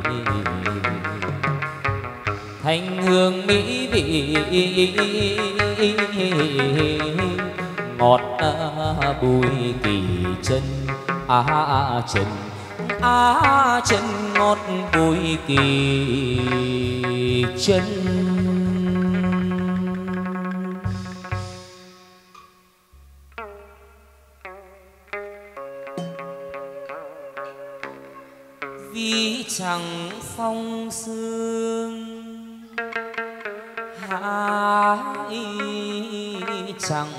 thanh hương mỹ vị ngọt bùi kỳ chân á chân á chân ngọt bùi kỳ chân. Ví chẳng phong sương hái chẳng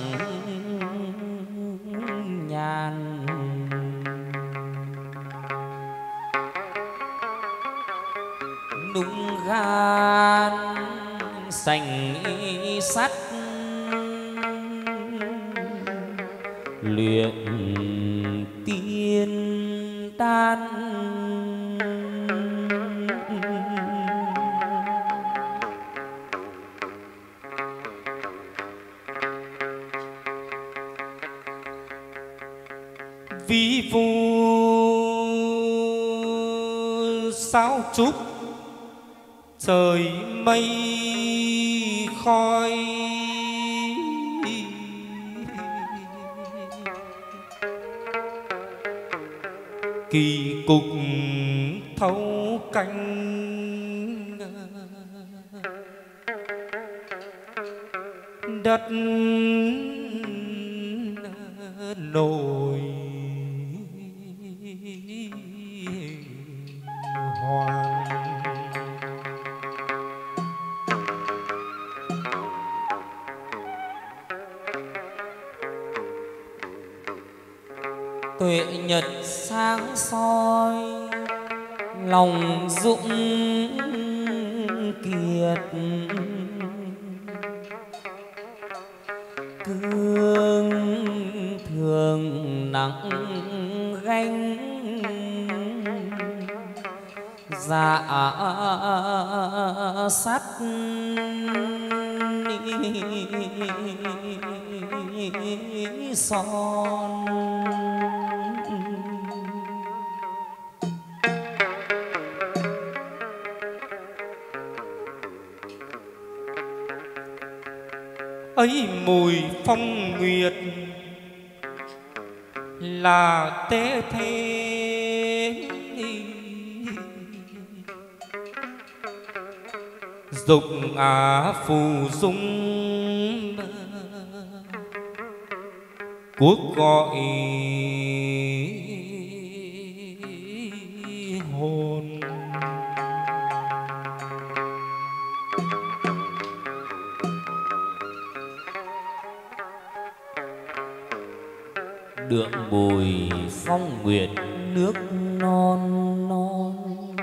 nhàn, nung gan sành sắt luyện tiên đan. Ví vu sao trúc trời mây khói, kỳ cục thấu canh đất nổi hoàng. Tuệ nhật sáng soi lòng dũng kiệt, cương thường nặng gánh dạ sắt son. Ấy mùi phong nguyệt là tế thế, dục á phù dung quốc gọi hồn. Đượm bùi phong nguyệt nước non non,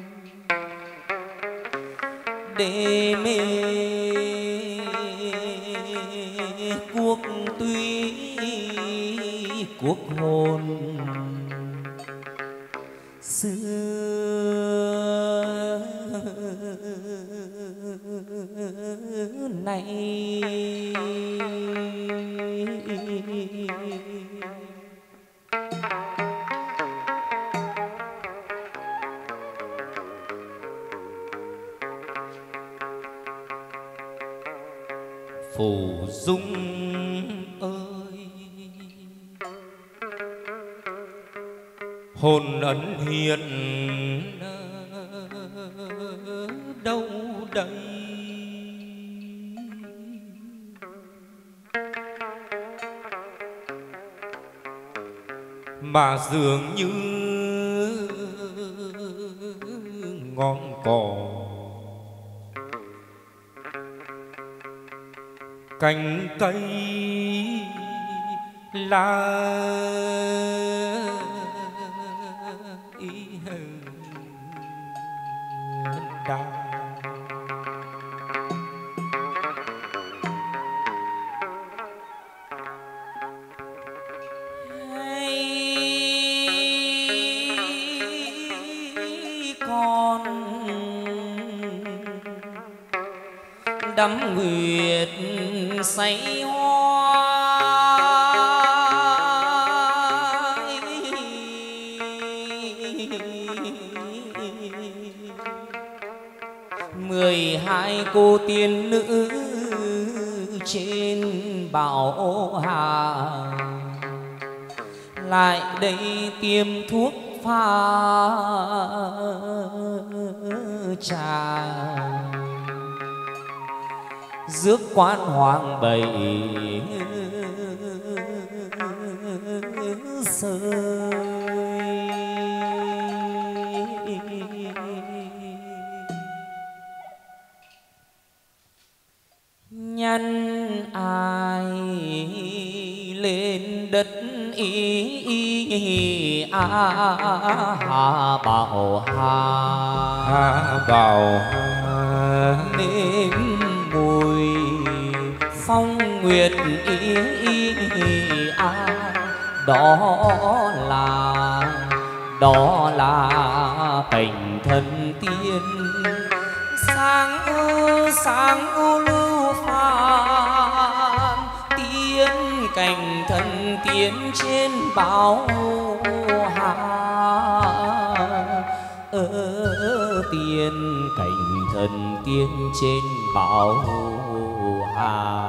đê mê quốc túy quốc hồn xưa nay. Phủ Dung ơi, hồn ân hiền đâu đây? Mà dường như ngọn cỏ cành cây lá đa. Đắm nguyệt say hoa, mười hai cô tiên nữ trên bảo hà lại đây tiêm thuốc pha trà. Rước quan hoàng bầy sơi, nhân ai lên đất ý, ý a hà bảo hà hà bảo hà nếm mùi phong nguyệt ý, ý, ý a. Đó là đó là cảnh thần tiên sáng ư sáng ư lưu phan, tiên cảnh thần tiên trên báo hà. Ơ tiên cảnh thần tiên trên báo hà.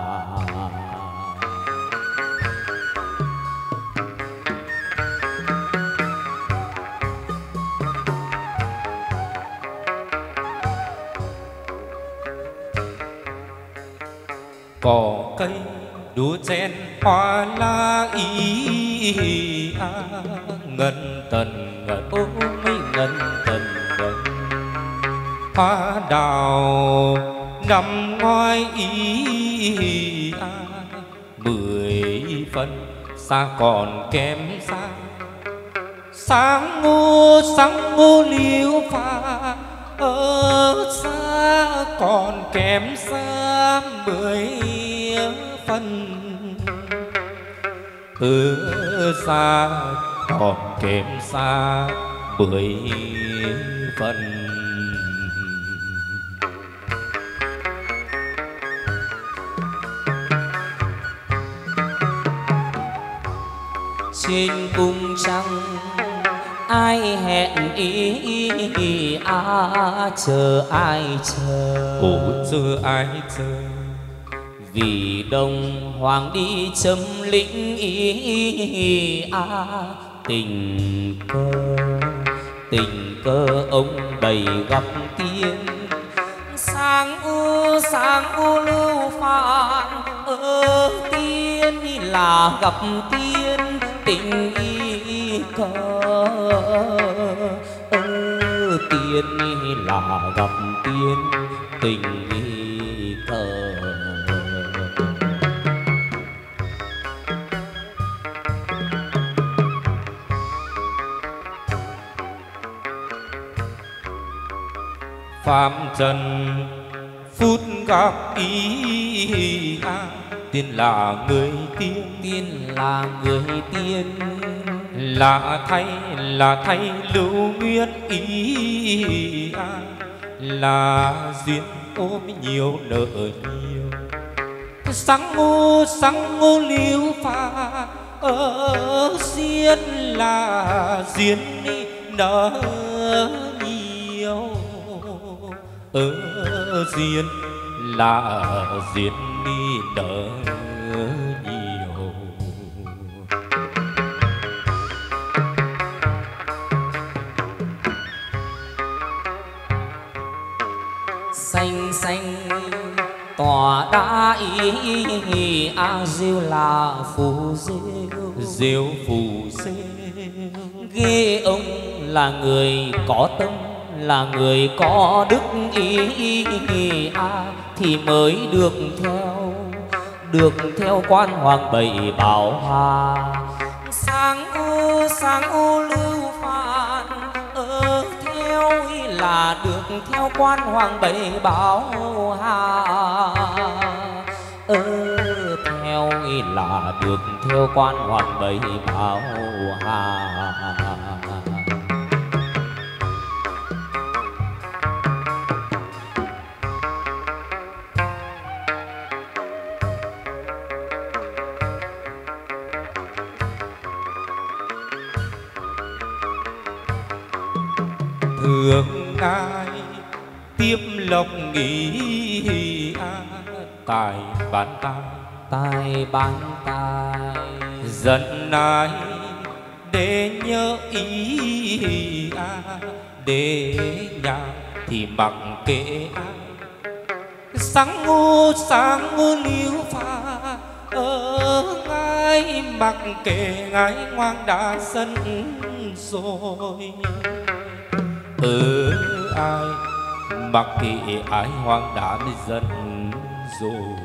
Cỏ cây đua chen hoa la ý a, ngân tần ngân Ôi ngân tần ngân. hoa đào nằm ngoài ý a, mười phân xa còn kém xa. Sáng ngô sáng ngô liễu pha ở xa còn kém xa mười phân. Ở xa còn kém xa mười phân. Trên cung trăng ai hẹn ý, ý, ý à, chờ ai chờ, Ồ chờ ai chờ. Vì đông hoàng đi chấm lĩnh ý, ý à, tình cờ tình cờ ông bày gặp tiên sáng u sáng u lưu phan. Ơ tiên là gặp tiên tình y cờ, ơ tiên là gặp tiên tình y cờ. Phạm trần phút gặp ý a, tiên là người tiên, tiên là người tiên, là thay là thay lưu nguyên ý a, là duyên ôm nhiều nợ nhiều. Sáng ngô sáng ngô liễu pha ở duyên là duyên nợ nhiều. Ở duyên là duyên mi nở nhiều. Xanh xanh tỏa đá ý a rêu là phù rêu, rêu phù rêu. ghê ông là người có tâm, là người có đức ý a thì mới được theo, được theo quan hoàng bảy bảo hà. Sáng ô sáng ô lưu phan ơ theo là được theo quan hoàng bảy bảo hà, ơ theo là được theo quan hoàng bảy bảo hà. Thương ai tiếp lộc nghĩ a tài bán tài, Tài bán tài giận ai để nhớ ý a để nhà thì mặc kệ ai. Sáng ngô sáng ngô liễu pha ở ngay mặc kệ ngái ngoan đã sân rồi. Ừ ai mặc kệ ai hoang đã dần rồi.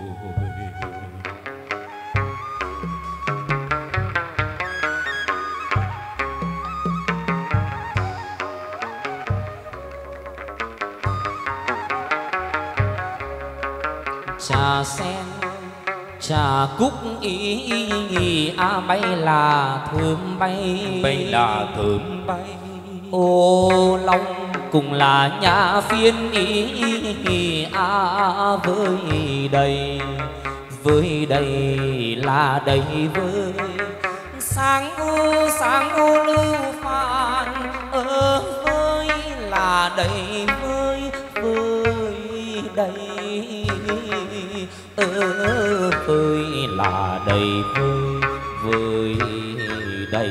trà sen trà cúc ý, ý, ý a bay là thơm bay, bay là thơm bay. ô long cùng là nhà phiên ý, ý a với đầy với đầy là đầy với. Sáng ô sáng ô lưu phan ơ với là đầy với với đầy ơ với là đầy với với đầy.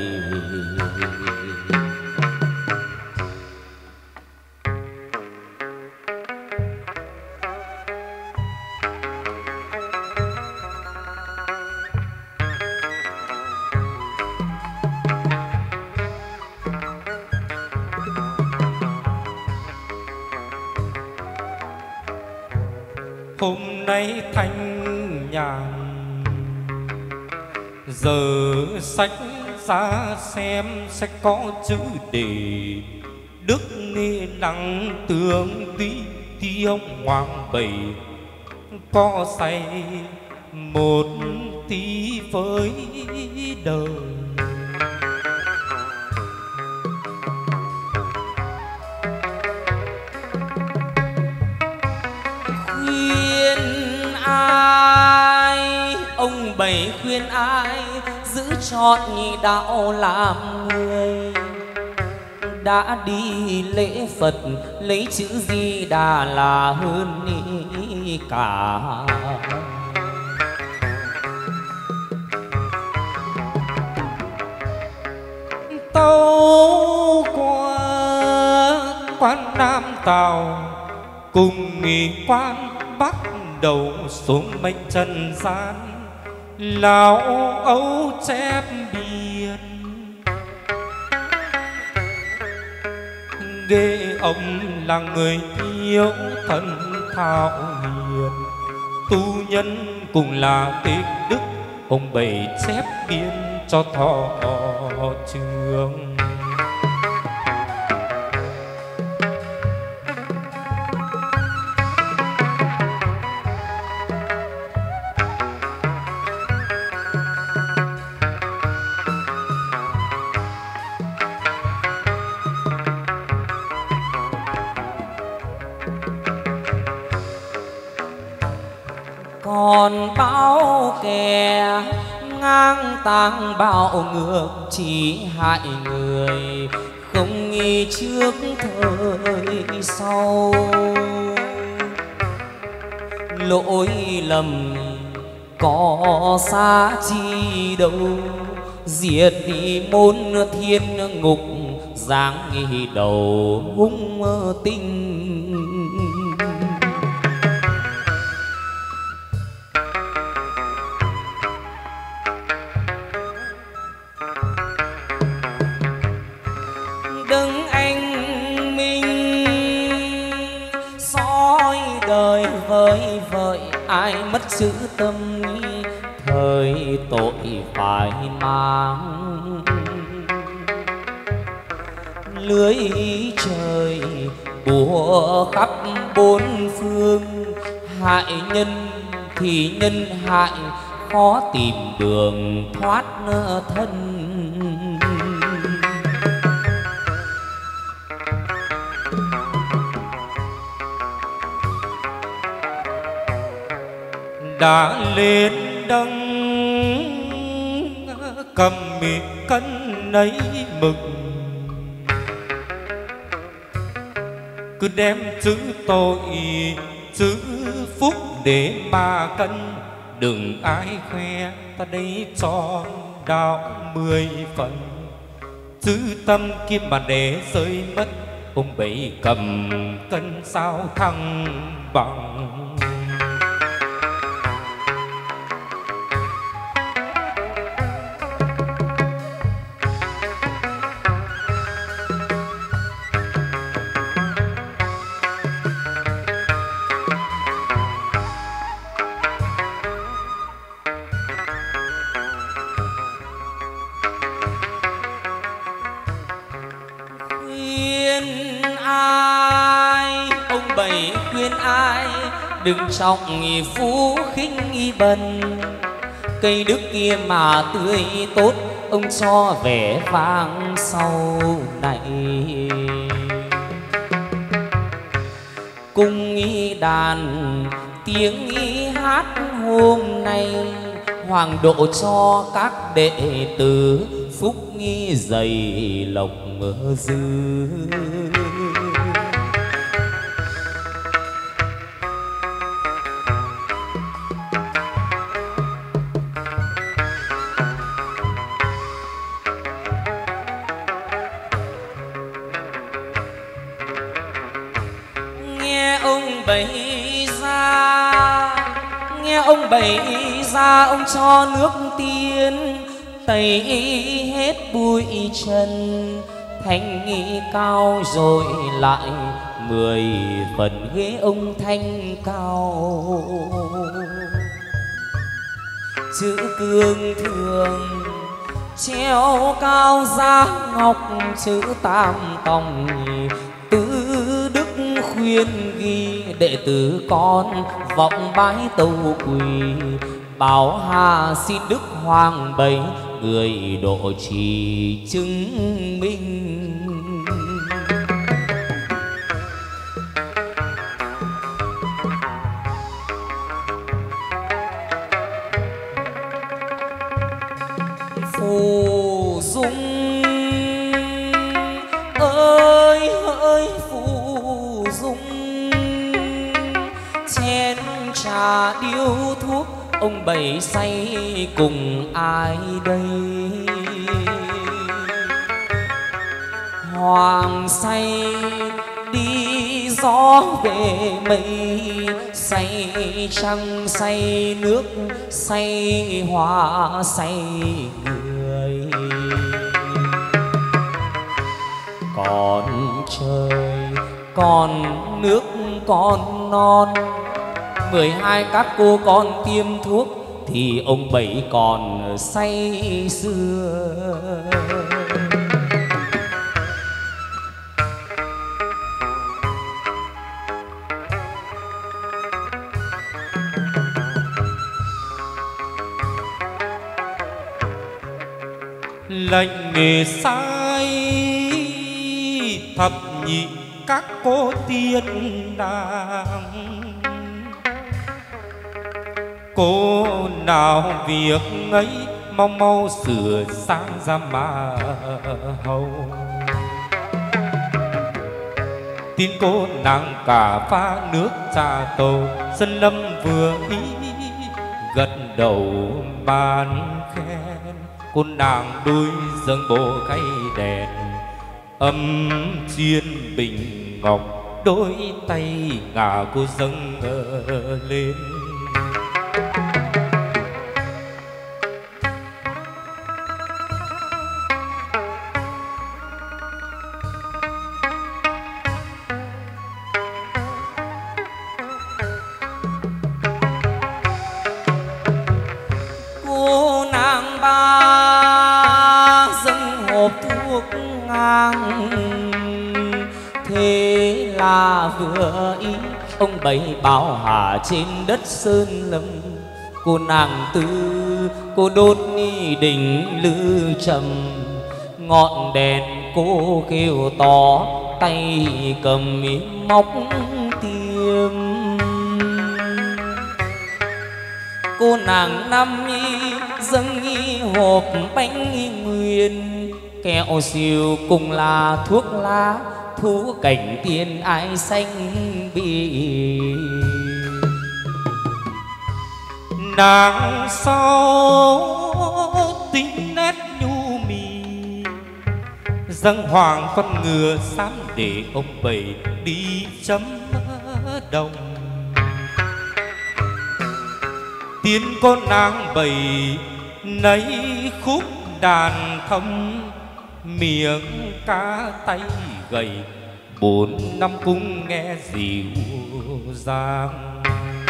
Hôm nay thanh nhàn giờ sách ra xem sách có chữ đề đức ni lăng tướng tí tí ông hoàng bảy có say một tí với đời. Ông bảy khuyên ai giữ trọn nhị đạo làm người, đã đi lễ Phật lấy chữ Di Đà là hơn ý cả. Tâu qua quan Nam Tào cùng nghị quan Bắc đầu xuống mệnh trần gian. Lão âu chép biên ghê ông là người hiếu thần thảo hiền, tu nhân cùng là tích đức. Ông bảy chép biên cho thọ trường. Còn bao kẻ ngang tàng bạo ngược chỉ hại người, không nghi trước thời sau. lỗi lầm có xa chi đâu, diệt đi môn thiên ngục dáng nghi đầu hung tinh. Đấng anh minh soi đời vơi vợi, ai mất chữ tâm thời tội phải mang. Lưới trời bùa khắp bốn phương, hại nhân thì nhân hại, khó tìm đường thoát thân. Đã lên đấng cầm mì cân nấy mực, cứ đem chữ tội chữ phúc để mà cân. Đừng ai khoe ta đây cho đạo mười phần, chữ tâm kim mà để rơi mất, ông bảy cầm cân sao thăng bằng. Đừng trọng phú khinh bần, cây đức kia mà tươi tốt, ông cho vẻ vang sau này. Cung nghi đàn tiếng nghi hát hôm nay, hoàng độ cho các đệ tử phúc nghi dày lộc dư. Bày ra ông cho nước tiên tẩy hết bụi trần, thanh nghi cao rồi lại mười phần ghế ông thanh cao. Chữ cương thường treo cao giá ngọc, chữ tam tòng tứ đức khuyên ghi. Đệ tử con vọng bái tâu quỳ, bảo hà xin đức hoàng bày, người độ trì chứng minh. Phù dung ơi ơi phù dung, chén trà điếu thuốc ông bày say cùng ai đây. Hoàng say đi gió về mây, say trăng say nước, say hoa say người. Còn trời còn nước còn non, mười hai các cô con tiêm thuốc thì ông bảy còn say sưa. Lệnh nghề sai thập nhị các cô tiên đàng, cô nào việc ấy mau mau sửa sang ra mà hầu. tin cô nàng cả pha nước trà tàu, sân lâm vừa ý gật đầu ban khen. Cô nàng đôi dâng bộ khay đèn, âm chiên bình ngọc, đôi tay ngả cô dâng lên. Cô nàng ba dâng hộp thuốc ngang, thế là vừa ý ông bày bảo hà trên đất sơn lâm. Cô nàng tư cô đốt ni đỉnh lư trầm, ngọn đèn cô kêu to, tay cầm móc tiêm. Cô nàng năm y dâng y hộp bánh y nguyên, kẹo xìu cùng là thuốc lá, thú cảnh tiên ai xanh bị. Nàng sau tính nét nhu mì, dâng hoàng con ngựa xám để ông bảy đi chấm đồng. Tiếng con nàng bầy nấy khúc đàn thâm, miệng cá tay gầy bốn năm cung nghe dịu dàng.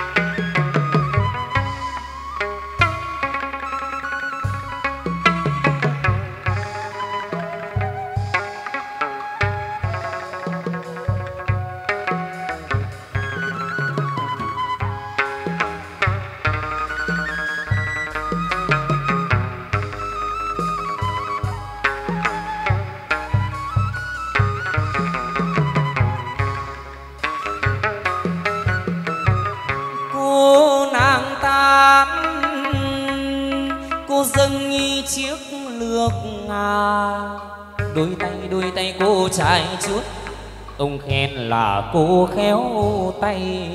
Cô dâng y chiếc lược ngà, đôi tay đôi tay cô trai chuốt, ông khen là cô khéo tay.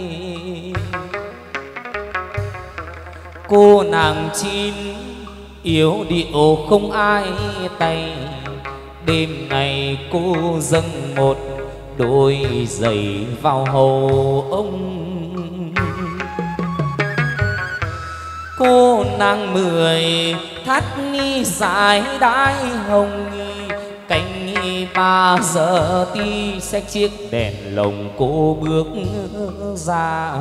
Cô nàng chín yếu điệu không ai tay, đêm ngày cô dâng một đôi giày vào hầu ông. Cô nàng mười thắt ni dài đái hồng, cánh nghi ba giờ ti xách chiếc đèn lồng cô bước ra.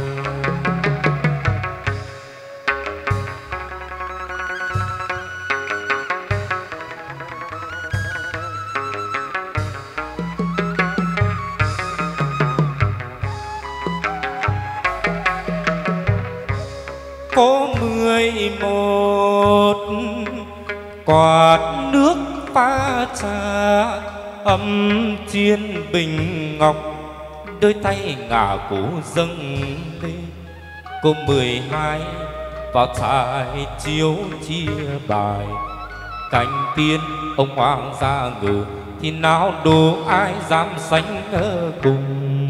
Có mười một quạt nước pha trà, âm chiên bình ngọc, đôi tay ngả cổ dâng lên. Cô mười hai vào trại chiếu chia bài, cánh tiên ông hoàng gia ngự, thì nào đồ ai dám sánh ở cùng.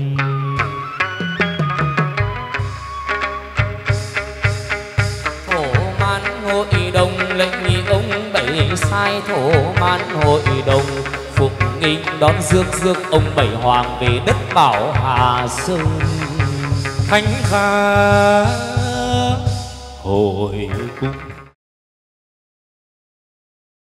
Hội đồng lệnh ông bảy sai thổ man hội đồng, phục nghinh đón rước rước ông bảy hoàng về đất Bảo Hà Sơn. Thánh gia hội cung.